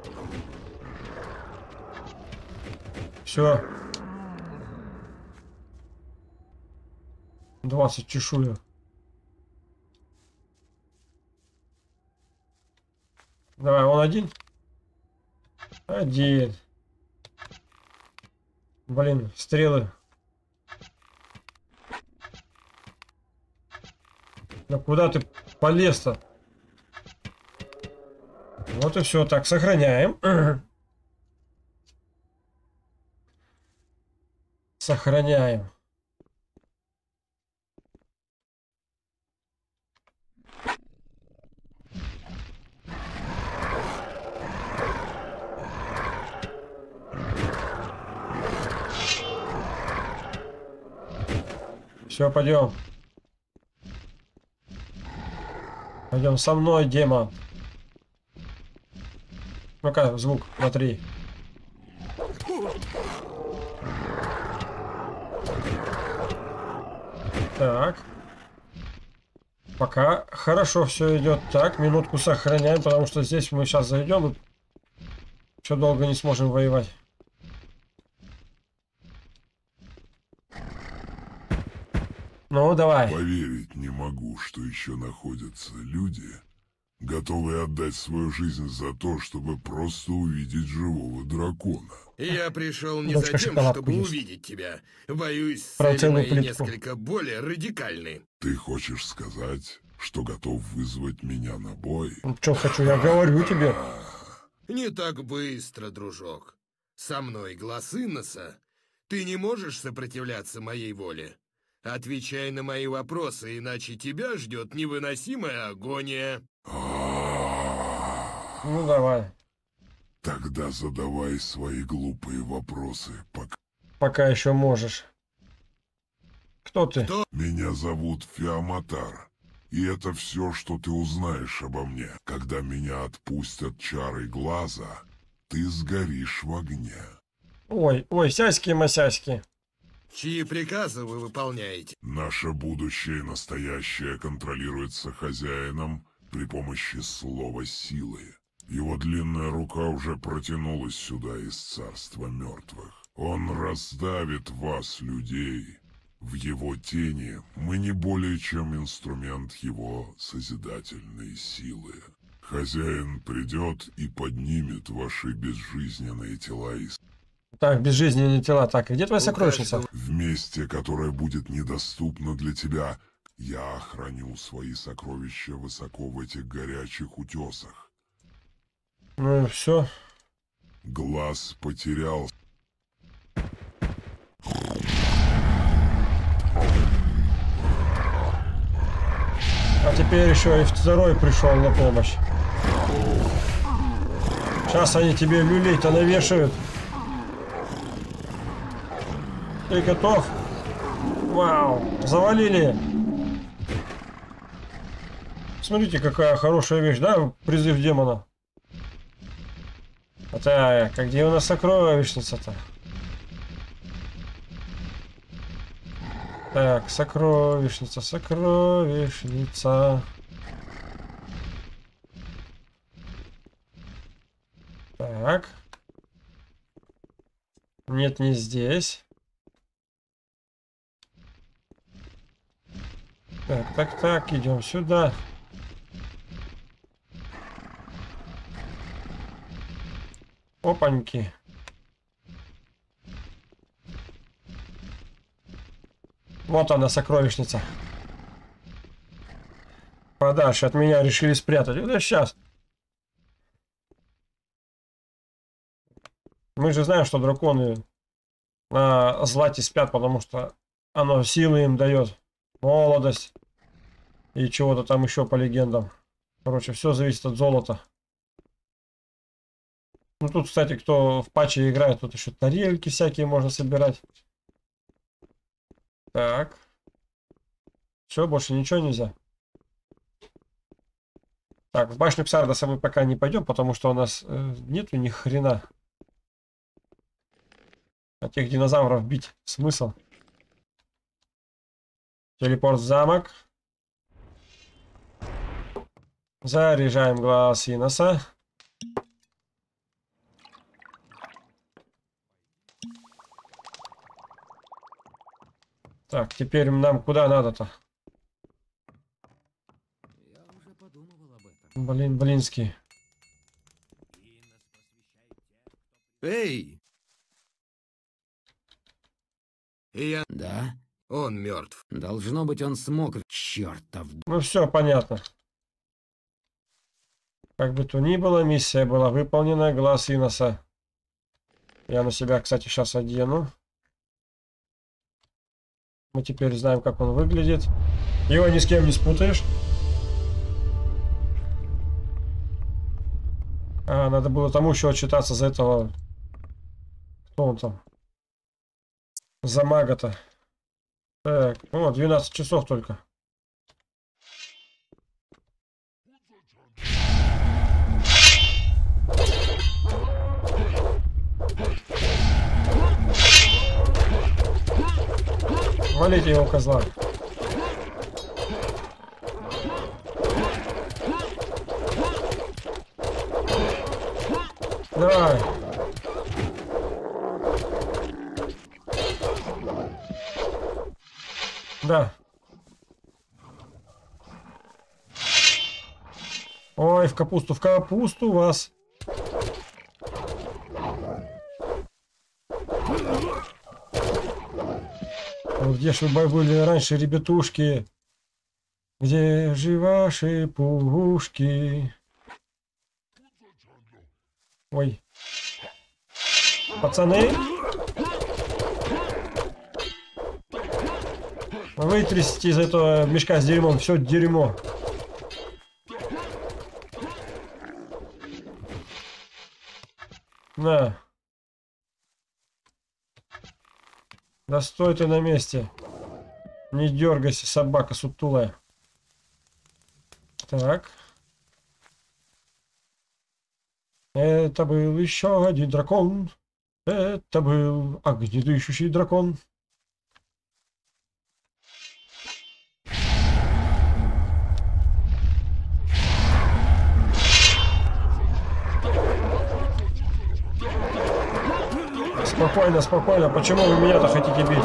Все. 20 чешую. Давай, он один? Один. Блин, стрелы. Да куда ты полез-то? Вот и все. Так, сохраняем. Сохраняем. Все, пойдем. Пойдем со мной, демон. Ну-ка, звук, смотри. Так. Пока хорошо все идет. Так, минутку сохраняем, потому что здесь мы сейчас зайдем и еще долго не сможем воевать. Ну, давай. Поверить не могу, что еще находятся люди, готовые отдать свою жизнь за то, чтобы просто увидеть живого дракона. Я пришел не Дочка за тем, шоколадку чтобы ест. увидеть тебя. Боюсь, Про цели мои целую плитку. несколько более радикальны. Ты хочешь сказать, что готов вызвать меня на бой? Что хочу, я говорю тебе. Не так быстро, дружок. Со мной глаз Инноса. Ты не можешь сопротивляться моей воле. Отвечай на мои вопросы, иначе тебя ждет невыносимая агония. Ну давай. Тогда задавай свои глупые вопросы, Пока еще можешь. Кто ты? Меня зовут Фиаматар. И это все, что ты узнаешь обо мне. Когда меня отпустят чары глаза, ты сгоришь в огне. Ой, сяськи-масяськи. Чьи приказы вы выполняете? Наше будущее и настоящее контролируется хозяином при помощи слова силы. Его длинная рука уже протянулась сюда из царства мертвых. Он раздавит вас, людей. В его тени мы не более чем инструмент его созидательной силы. Хозяин придет и поднимет ваши безжизненные тела из... Так, безжизненные тела. Так, где твоя сокровищница? В месте, которое будет недоступно для тебя, я храню свои сокровища высоко в этих горячих утесах. Ну и все. Глаз потерял. А теперь еще и второй пришел на помощь. Сейчас они тебе люлей-то навешают. Ты готов? Вау, завалили. Смотрите, какая хорошая вещь, да? Призыв демона. Так, а где у нас сокровищница-то? Так, сокровищница, сокровищница. Так. Нет, не здесь. Так, идем сюда. Опаньки. Вот она, сокровищница. Подальше от меня решили спрятать. Да сейчас. Мы же знаем, что драконы на злате спят, потому что оно силы им дает. Молодость. И чего-то там еще по легендам. Короче, все зависит от золота. Ну тут, кстати, кто в патче играет, тут еще тарелки всякие можно собирать. Так. Все, больше ничего нельзя. Так, в башню Ксардоса мы пока не пойдем, потому что у нас нету ни хрена. А тех динозавров бить смысл. Телепорт в замок. Заряжаем глаз Инноса. Так, теперь нам куда надо-то? Блин, блинский. Эй! Да? Он мертв. Должно быть, он смог. Чертов. Ну все, понятно. Как бы то ни было, миссия была выполнена. Глаз Инноса. Я на себя, кстати, сейчас одену. Мы теперь знаем, как он выглядит. Его ни с кем не спутаешь. А, надо было тому еще отчитаться за этого. Кто он там? За мага-то. Так, о, 12 часов только. Валите его, козла. Давай. Да. Ой, в капусту вас. Вот где ж вы были раньше, ребятушки? Где же ваши пушки? Ой. Пацаны. Вытрясите из этого мешка с дерьмом все дерьмо. На. Да стой ты на месте. Не дергайся, собака сутулая. Так. Это был еще один дракон. Это был огнедышащий дракон. Спокойно, спокойно. Почему вы меня-то хотите бить?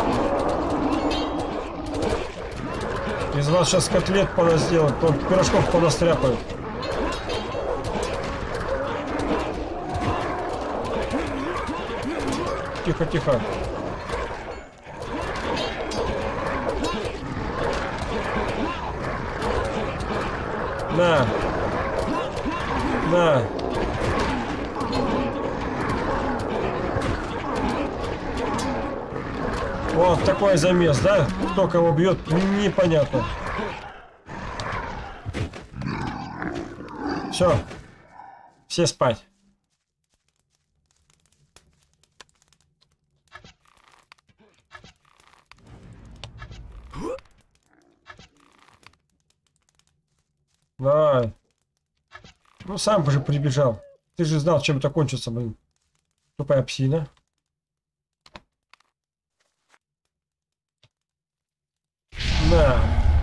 Из вас сейчас котлет сделают, пирожков понастряпают. Тихо, тихо. На. На. Вот такой замес, да? Кто кого бьет, непонятно. Все. Все спать. Давай. Ну сам же прибежал. Ты же знал, чем это кончится, блин. Тупая псина. Да.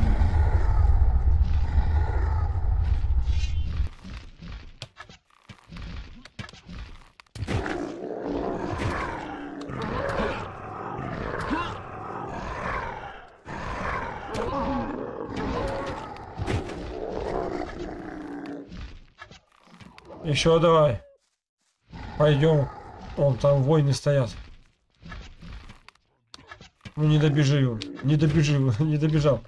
Еще давай. Пойдем. Вон там воины стоят. Ну не добежи, не добежи, не добежал.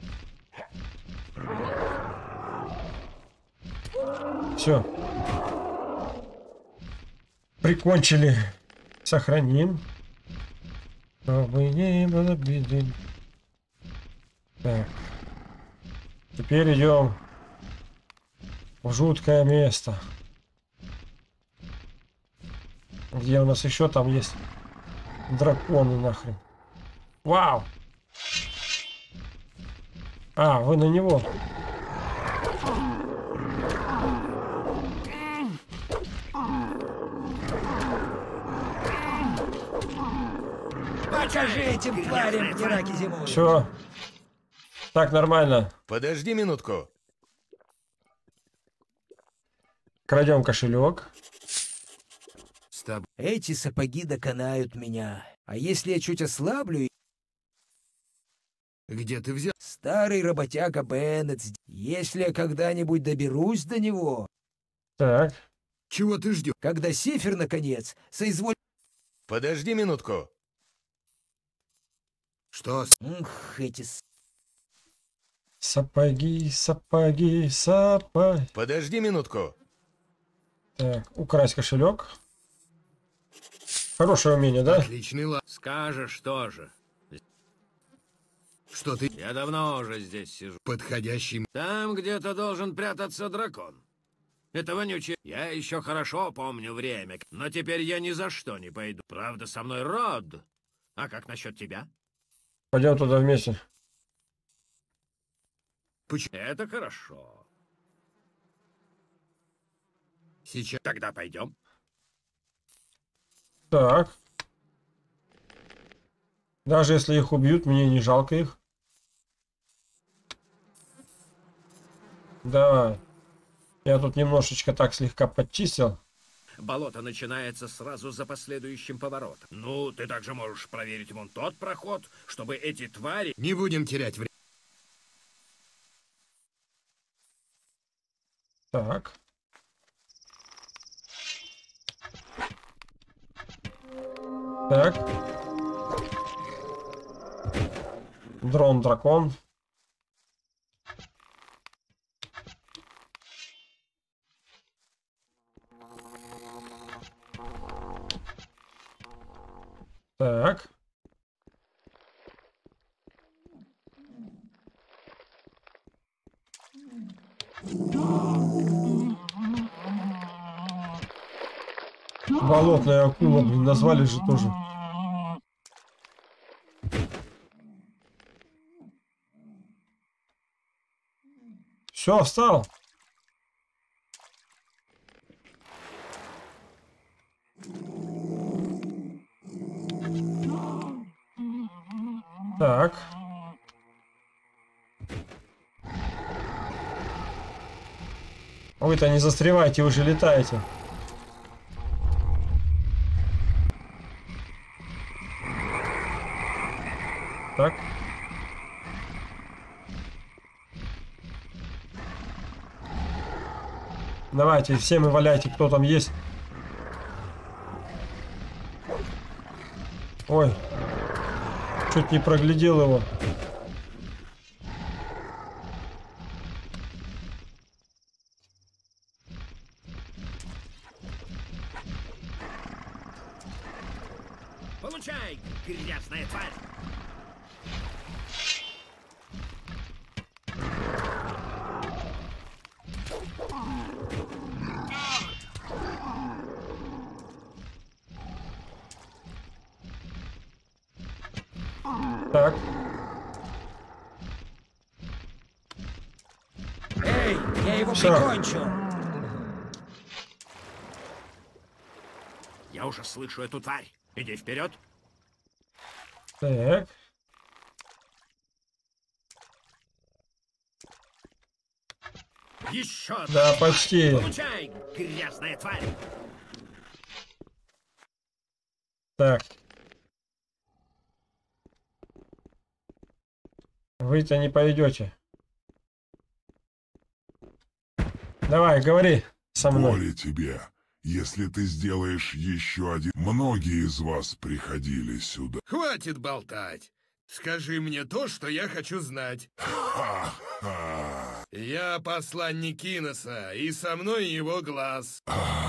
Все. Прикончили. Сохраним. Чтобы не было беды. Так. Теперь идем в жуткое место. Где у нас еще там есть драконы нахрен. Вау! А, вы на него. Покажи этим тварям, где раки зимуют. Все. Так, нормально. Подожди минутку. Крадем кошелек. Эти сапоги доконают меня. А если я чуть ослаблю... Где ты взял? Старый работяга Беннет. Если я когда-нибудь доберусь до него... Так. Чего ты ждешь? Когда Сифер, наконец, соизволит... Подожди минутку. Что? Ух, эти... Сапоги, сапоги, сапоги. Подожди минутку. Так, украсть кошелек. Хорошее умение, да? Отличный лад. Скажешь тоже. Что ты? Я давно уже здесь сижу. Подходящий. Там где-то должен прятаться дракон. Это вонючее. Я еще хорошо помню время, но теперь я ни за что не пойду. Правда, со мной Род. А как насчет тебя? Пойдем туда вместе. Почему? Это хорошо. Сейчас. Тогда пойдем. Так. Даже если их убьют, мне не жалко их. Давай. Я тут немножечко так слегка подчистил. Болото начинается сразу за последующим поворотом. Ну, ты также можешь проверить вон тот проход, чтобы эти твари... Не будем терять время. Так. Так. Дрон-дракон. Так. Болотная акула, блин, назвали же тоже. Все, встал. Так. Вы-то не застревайте, вы же летаете. Так. Давайте, все мы валяйте, кто там есть. Ой. Чуть не проглядел его. Получай, грязная тварь! Так. Эй, я его Всё. прикончил. Я уже слышу эту тварь. Иди вперед. Так. Еще одна Да, тварь. почти. Получай, грязная тварь. Так. Вы-то не пойдете. Давай, говори со мной. Горе тебе, если ты сделаешь еще один. Многие из вас приходили сюда. Хватит болтать. Скажи мне то, что я хочу знать. Ха-ха. Я посланник Киноса, и со мной его глаз.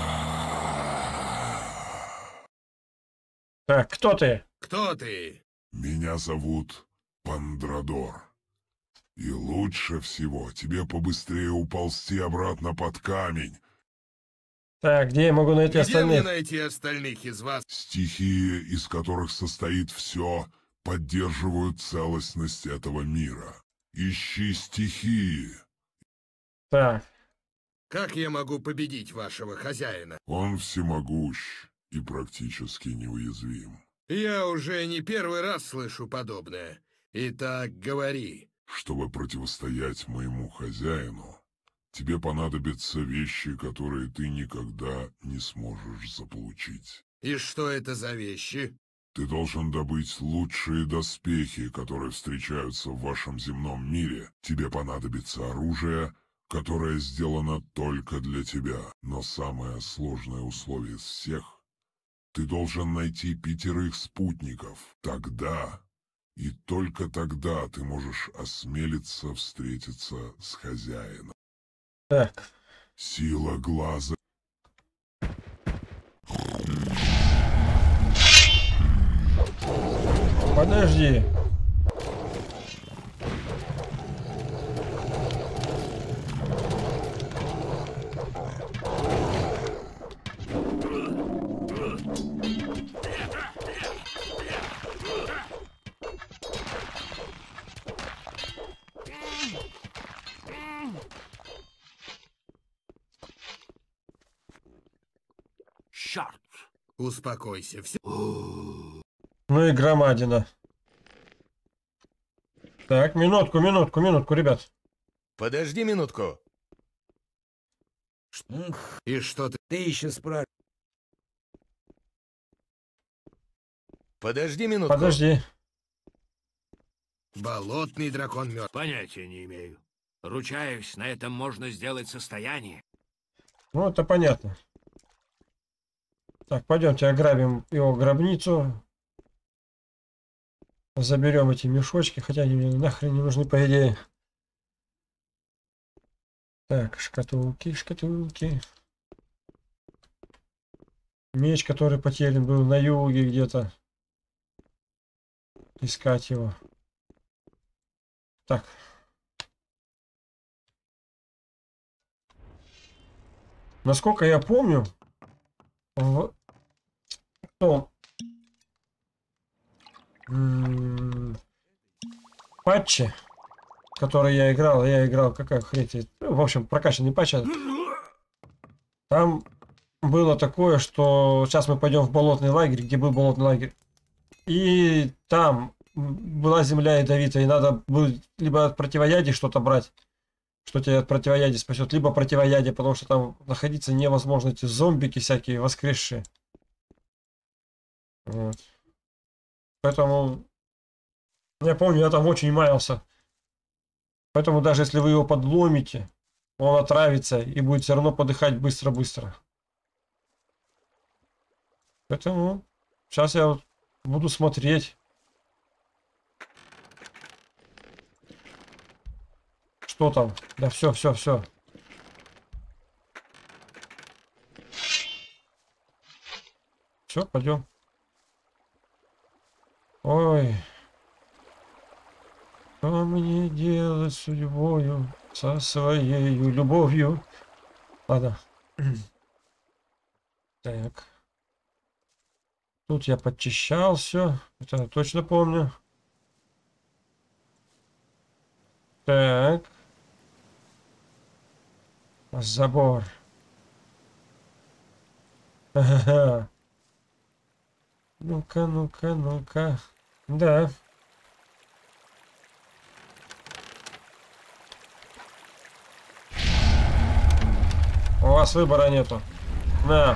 Так, кто ты? Кто ты? Меня зовут Пандрадор. И лучше всего тебе побыстрее уползти обратно под камень. Так, где я могу найти Где мне остальных? найти остальных из вас? Стихии, из которых состоит все, поддерживают целостность этого мира. Ищи стихии. Так, Как я могу победить вашего хозяина? Он всемогущ и практически неуязвим. Я уже не первый раз слышу подобное. Итак, говори. Чтобы противостоять моему хозяину, тебе понадобятся вещи, которые ты никогда не сможешь заполучить. И что это за вещи? Ты должен добыть лучшие доспехи, которые встречаются в вашем земном мире. Тебе понадобится оружие, которое сделано только для тебя. Но самое сложное условие из всех — ты должен найти 5 спутников. Тогда и только тогда ты можешь осмелиться встретиться с хозяином. так. Сила глаза. Подожди. Черт! Успокойся. Все... Ну и громадина. Так, минутку, ребят. Подожди минутку. И что ты... Ты еще спрашиваешь. Подожди минутку. Подожди. Болотный дракон мертв. Понятия не имею. Ручаюсь, на этом можно сделать состояние. Ну, это понятно. Так, пойдемте ограбим его гробницу. Заберем эти мешочки, хотя они мне нахрен не нужны, по идее. Так, шкатулки, шкатулки. Меч, который потерян был на юге где-то. Искать его. Так. Насколько я помню, в том патче, который я играл, какая хрень, ну, в общем, прокачанный патч. Там было такое, что сейчас мы пойдем в болотный лагерь, где был болотный лагерь, и там была земля ядовитая, и надо будет либо от противоядия что-то брать, что тебя от противоядия спасет, либо противоядие, потому что там находиться невозможно, эти зомбики всякие воскресшие. Вот. Поэтому я помню, я там очень маялся. Поэтому даже если вы его подломите, он отравится и будет все равно подыхать быстро-быстро. Поэтому сейчас я вот буду смотреть. Что там? Да все. Все, пойдем. Ой. Что мне делать с судьбою, со своей любовью? Ладно. Так. Тут я подчищал все. Это я точно помню. Так. Забор. Ага. Ну-ка. Да. У вас выбора нету. На.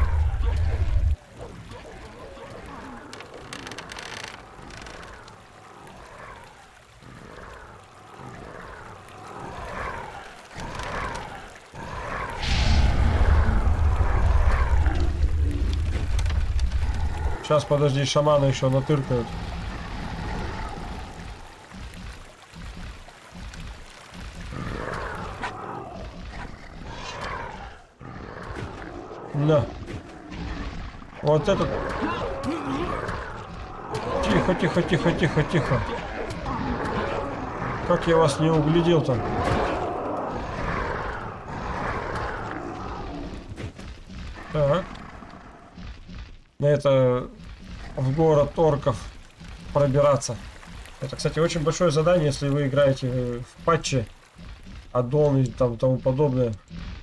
Сейчас, подожди, шамана еще натыркают. На. Вот этот. Тихо. Как я вас не углядел-то? Так. Это в город орков пробираться. Это, кстати, очень большое задание, если вы играете в патче, аддон и там тому подобное.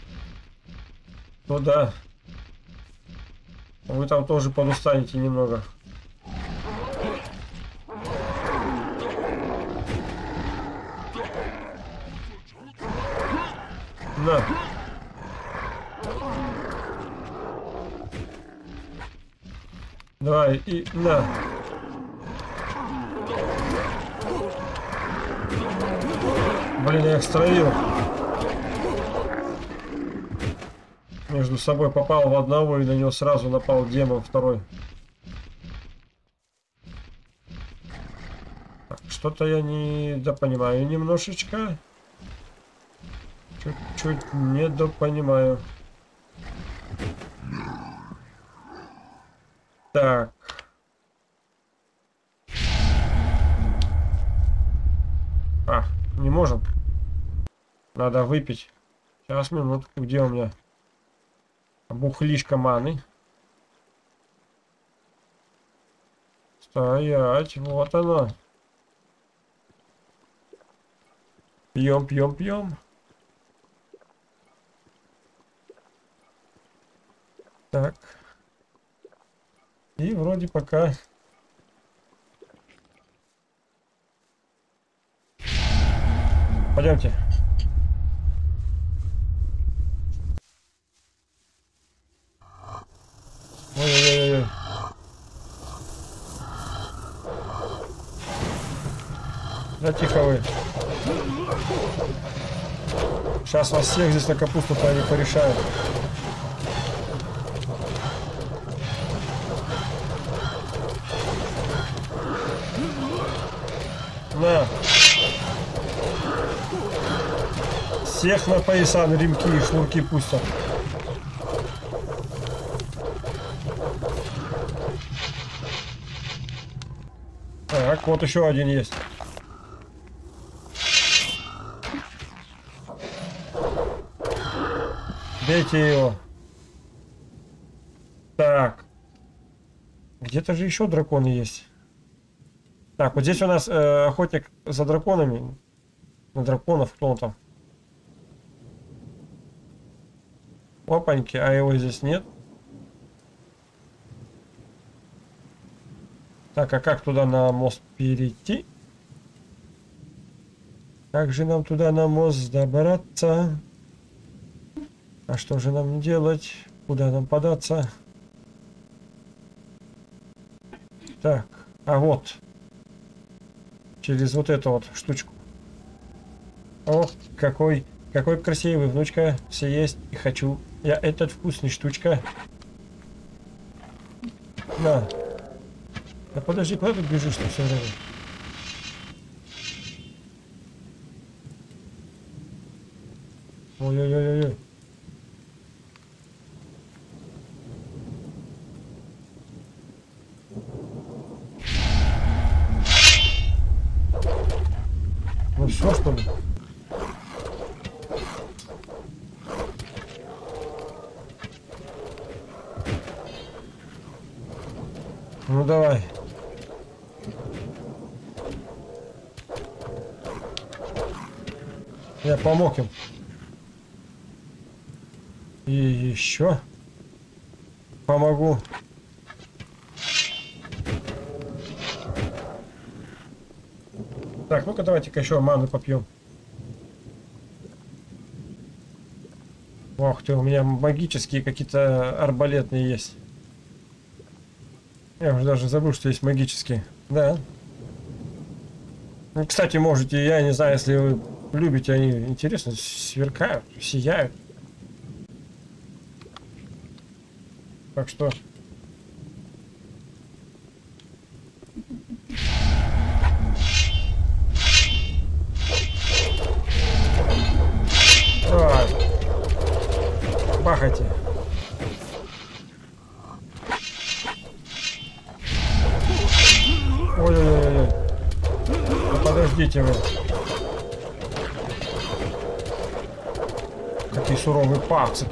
Ну да. Вы там тоже подустанете немного. На. Давай, и на. Блин, я их стравил. Между собой попал в одного, и на него сразу напал демон второй. Что-то я недопонимаю немножечко. Чуть-чуть недопонимаю. Так. Не можем. Надо выпить. Сейчас, минутку. Где у меня? Бухлишка маны. Стоять. Вот оно. Пьем. Так. И вроде пока... Пойдемте. Ой-ой-ой. Да тихо вы. Сейчас вас всех здесь на капусту-то они порешают. На. Всех на пояса, на ремки и шнурки пустят. Так, вот еще один есть. Бейте его. Так. Где-то же еще драконы есть. Так, вот здесь у нас охотник за драконами. На драконов, кто он там? Опаньки, а его здесь нет. Так, а как туда на мост перейти? Как же нам туда на мост добраться? А что же нам делать? Куда нам податься? Так, а вот. Через вот эту вот штучку. О, какой красивый, внучка. Все есть и хочу. Я этот вкусный штучка. На. Да подожди, куда ты бежишь-то все время? Ой-ой-ой-ой. Ну все, что ли? Ну давай. Я помог им. И еще помогу. Так, ну-ка давайте-ка еще маны попьем. Ох ты, у меня магические какие-то арбалетные есть. Я уже даже забыл, что есть магические. Да. Ну, кстати, можете, я не знаю, если вы любите, они интересно сверкают, сияют. Так что... Давай. Бахайте. Ой-ой-ой. Да подождите вы. Какие суровые пацаки.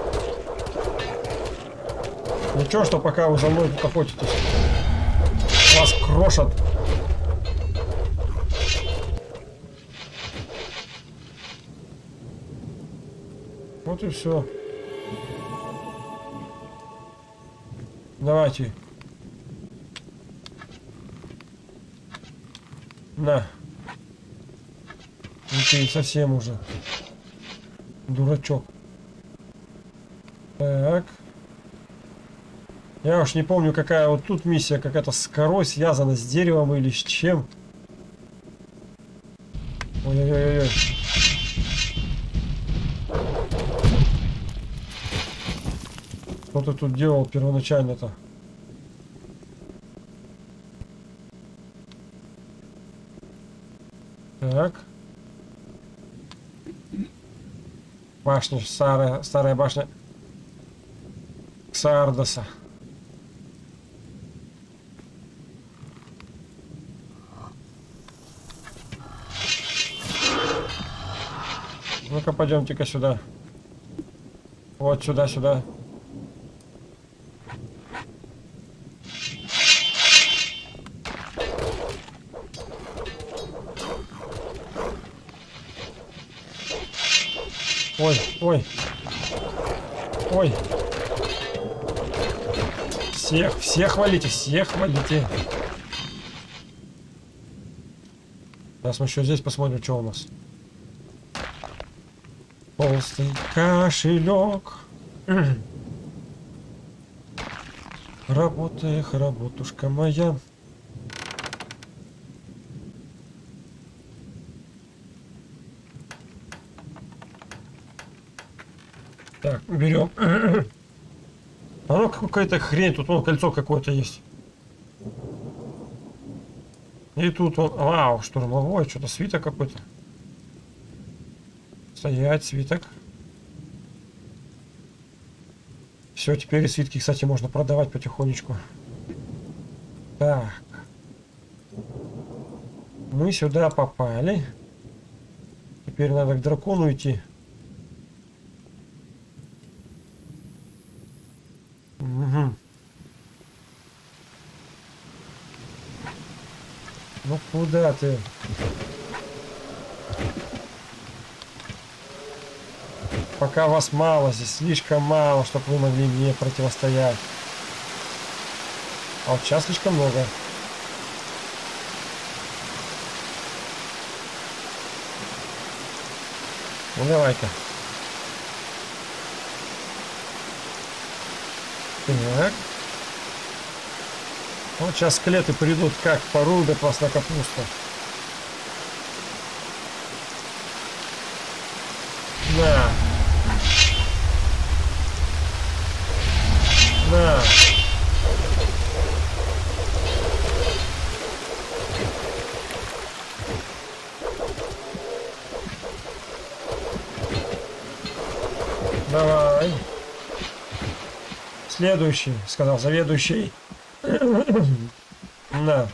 Ничего, что пока вы за мной тут охотитесь. Вас крошат. Вот и все. Давайте. На. Ну ты совсем уже. Дурачок. Так. Я уж не помню, какая вот тут миссия, какая-то с корой связана, с деревом или с чем. Ой-ой-ой-ой. Что ты тут делал первоначально-то? Так. Башня, старая башня Ксардоса. Ну-ка, пойдемте-ка сюда. Вот сюда, сюда. Ой, ой. Ой. Всех валите, всех валите. Сейчас мы еще здесь посмотрим, что у нас. Толстый кошелек. Работай, работушка моя. Так, берем. А ну какая-то хрень, тут вон кольцо какое-то есть. И тут он... Вау, штурмовой, что-то свиток какой-то. Стоять, свиток. Все, теперь и свитки, кстати, можно продавать потихонечку. Так. Мы сюда попали. Теперь надо к дракону идти. Угу. Ну куда ты? Пока вас мало, здесь слишком мало, чтобы вы могли мне противостоять. А вот сейчас слишком много. Ну давай-ка. Так. Вот сейчас скелеты придут, как порубят вас на капусту. На. На. Давай. Следующий, сказал заведующий. На.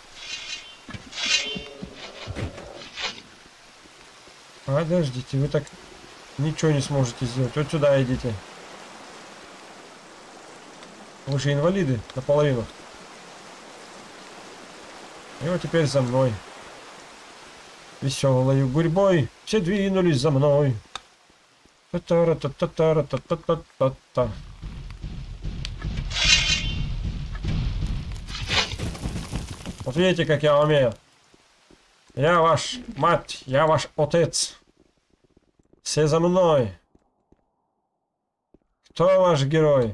Подождите, вы так ничего не сможете сделать. Вот сюда идите. Вы же инвалиды наполовину. И вот теперь за мной. Веселой гурьбой все двинулись за мной. Та-та-ра-та-та-та-ра-та-та-та-та-та. Вот видите, как я умею. Я ваш мать, я ваш отец. Все за мной. Кто ваш герой?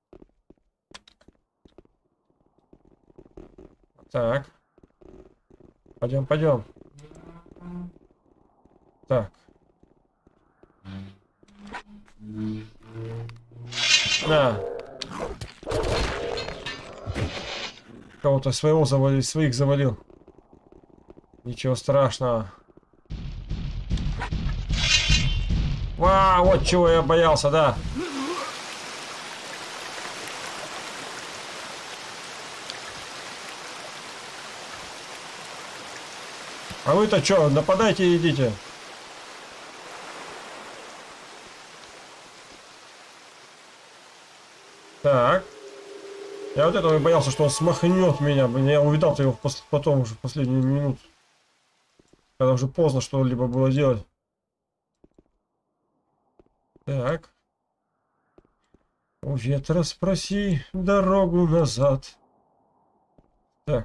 Так. Пойдем, пойдем. Так. На. Кого-то своего завалил, своих завалил. Ничего страшного. Вау, вот чего я боялся, да. А вы-то что, нападайте и идите. Так. Я вот этого и боялся, что он смахнет меня. Я увидал-то его потом уже в последнюю минуту. Когда уже поздно что-либо было делать. Так. У ветра спроси дорогу назад. Так.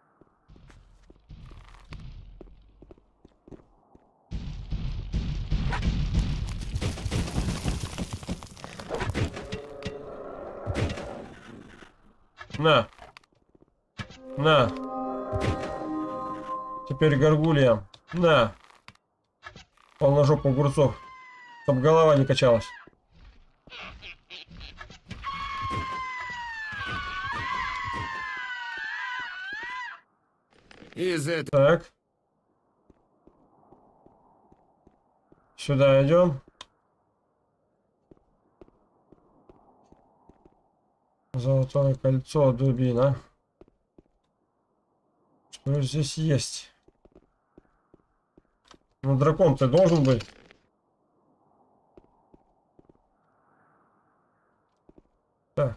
На. На. Теперь горгулья. На. Полножопу огурцов. Чтоб голова не качалась. Из этого... Так. Сюда идем. Золотое кольцо, дубина. Что здесь есть? Ну, дракон-то должен быть. Так.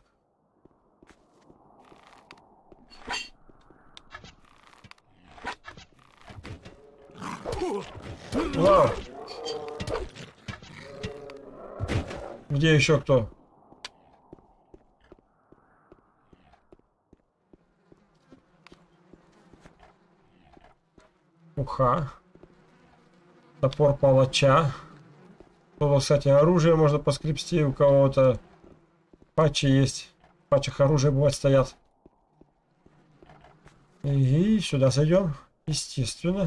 Вау. Где еще кто? Уха. Топор палача. Тут, кстати, оружие можно поскребсти. У кого-то патчи есть. В патчах оружие бывает стоят. И сюда зайдем. Естественно.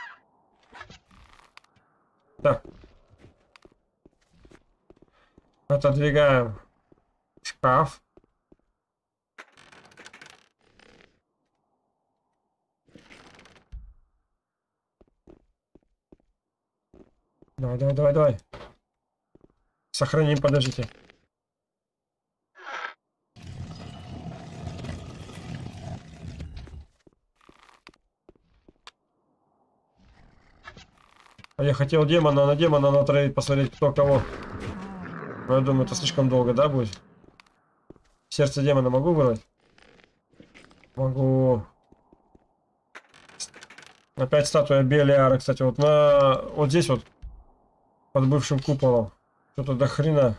Так. Отодвигаем шкаф. Давай, давай, давай, давай. Сохраним, подождите. А я хотел демона, на демона натравить, посмотреть, кто кого. Но я думаю, это слишком долго, да, будет? Сердце демона могу вырвать? Могу. Опять статуя Белиара, кстати, вот здесь вот, под бывшим куполом. Что-то до хрена.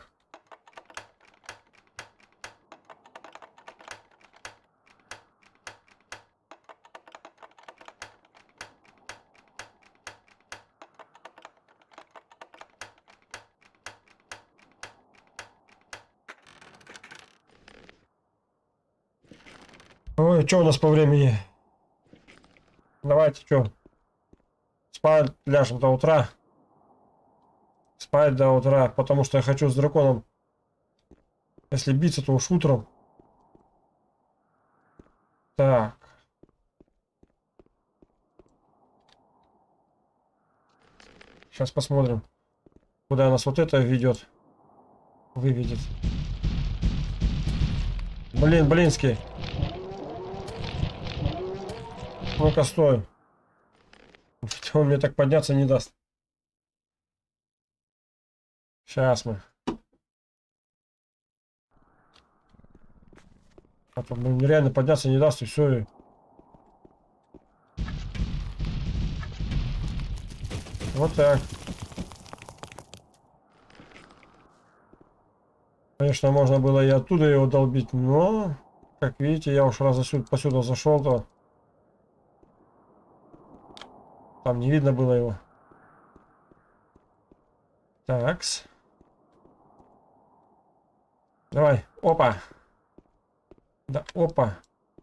Ой, что у нас по времени? Давайте, что? Спать ляжем до утра. Спать до утра, потому что я хочу с драконом. Если биться, то уж утром. Так. Сейчас посмотрим, куда нас вот это ведет. Выведет. Блин, блинский. Ну-ка, стой. Он мне так подняться не даст. Сейчас мы. А то мне реально подняться не даст, и все. Вот так. Конечно, можно было и оттуда его долбить, но, как видите, я уж раз посюда зашел, то там не видно было его. Такс. Давай, опа. Да, опа.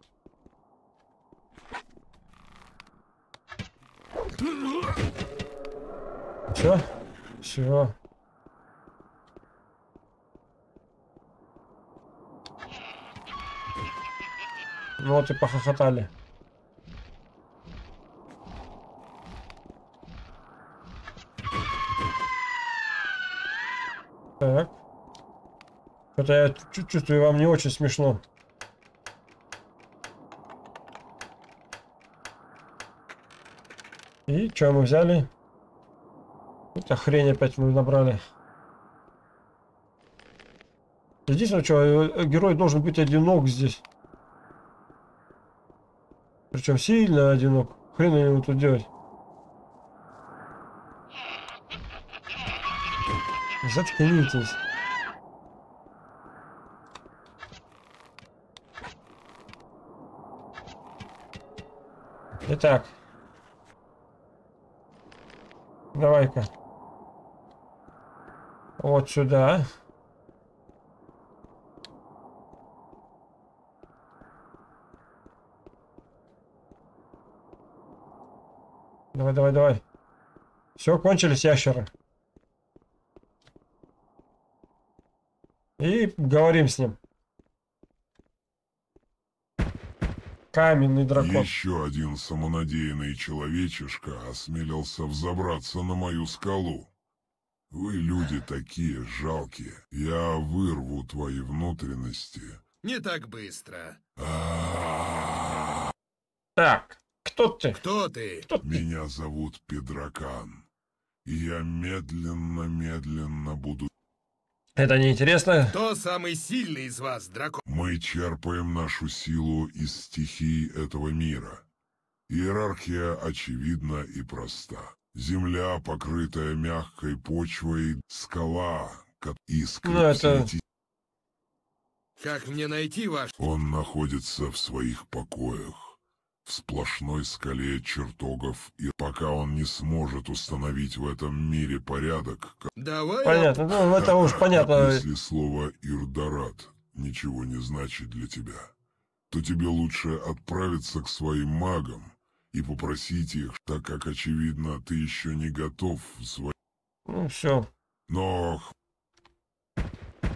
Все? Все. Ну вот и похохотали. Так. Это я чувствую, вам не очень смешно. И что мы взяли? Какую-то хрень опять мы набрали. Единственное, что герой должен быть одинок здесь. Причем сильно одинок. Хрен ему тут делать. Заткнитесь. Итак. Давай-ка. Вот сюда. Давай, давай, давай. Все, кончились ящеры. И говорим с ним. Каменный дракон. Еще один самонадеянный человечишка осмелился взобраться на мою скалу. Вы, люди, такие жалкие. Я вырву твои внутренности. Не так быстро. Так, кто ты? Кто ты? Меня зовут Педракан. И я медленно буду... Это неинтересно. Кто самый сильный из вас, дракон? Мы черпаем нашу силу из стихий этого мира. Иерархия очевидна и проста. Земля, покрытая мягкой почвой, скала, и скрипсити. Как мне найти ваш? Он находится в своих покоях, в сплошной скале чертогов, и пока он не сможет установить в этом мире порядок... Давай... Понятно, ну это уж понятно. Если слово «Ирдарат» ничего не значит для тебя, то тебе лучше отправиться к своим магам и попросить их, так как, очевидно, ты еще не готов в своей... Ну, все. Но...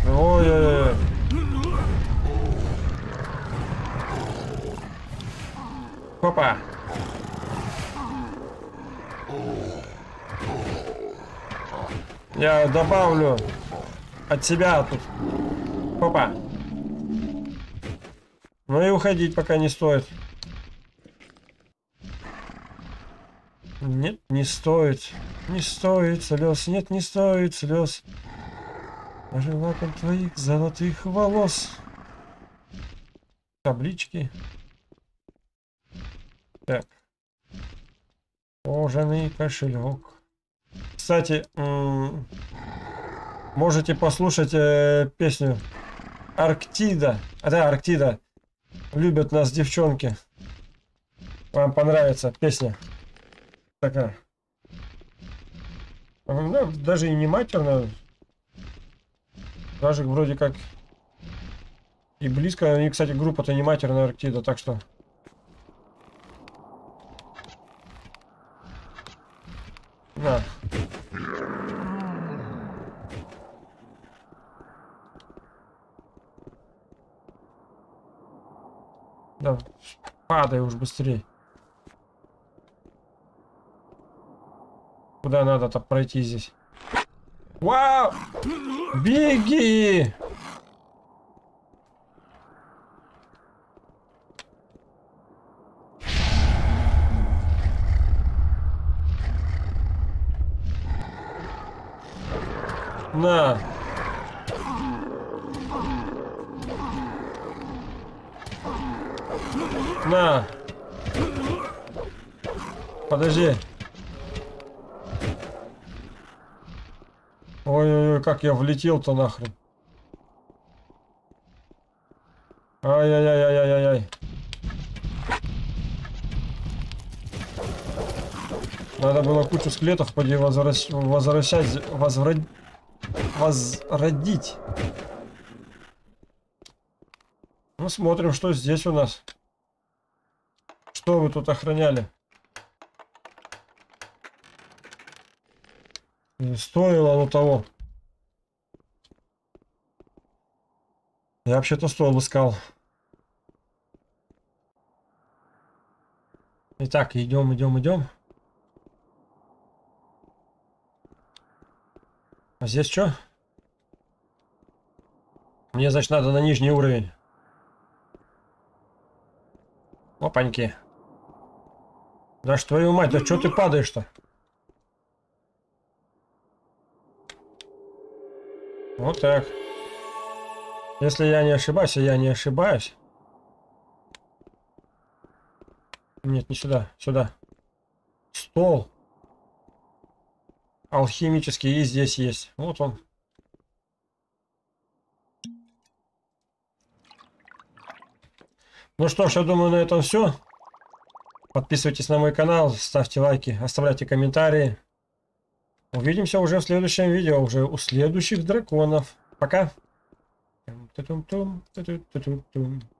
Ой-ой-ой. Опа. Я добавлю от себя тут. Опа. Ну и уходить пока не стоит. Нет, не стоит. Не стоит слез. Нет, не стоит слез. Даже лаком твоих золотых волос. Таблички. Так. Кожаный кошелек. Кстати, можете послушать песню Арктида. Да, Арктида. Любят нас девчонки. Вам понравится песня. Такая. Ну, даже и не матерная. Даже вроде как и близко. И, кстати, группа-то не матерная Арктида, так что... На. Да, падай уж быстрее. Куда надо-то пройти здесь? Вау! Беги! На! На! Подожди. Ой-ой-ой, как я влетел-то нахрен. Ай-яй-яй-яй-яй-яй. Надо было кучу скелетов поди возродить. Ну, смотрим, что здесь у нас. Что вы тут охраняли? Не стоило оно того. Я вообще-то стол искал. Итак, идем. А здесь что? Мне, значит, надо на нижний уровень. Опаньки. Да ж твою мать, да что ты падаешь-то? Вот так. Если я не ошибаюсь, а я не ошибаюсь. Нет, не сюда, сюда. Стол. Алхимический и здесь есть. Вот он. Ну что ж, я думаю, на этом все. Подписывайтесь на мой канал, ставьте лайки, оставляйте комментарии. Увидимся уже в следующем видео, уже у следующих драконов. Пока.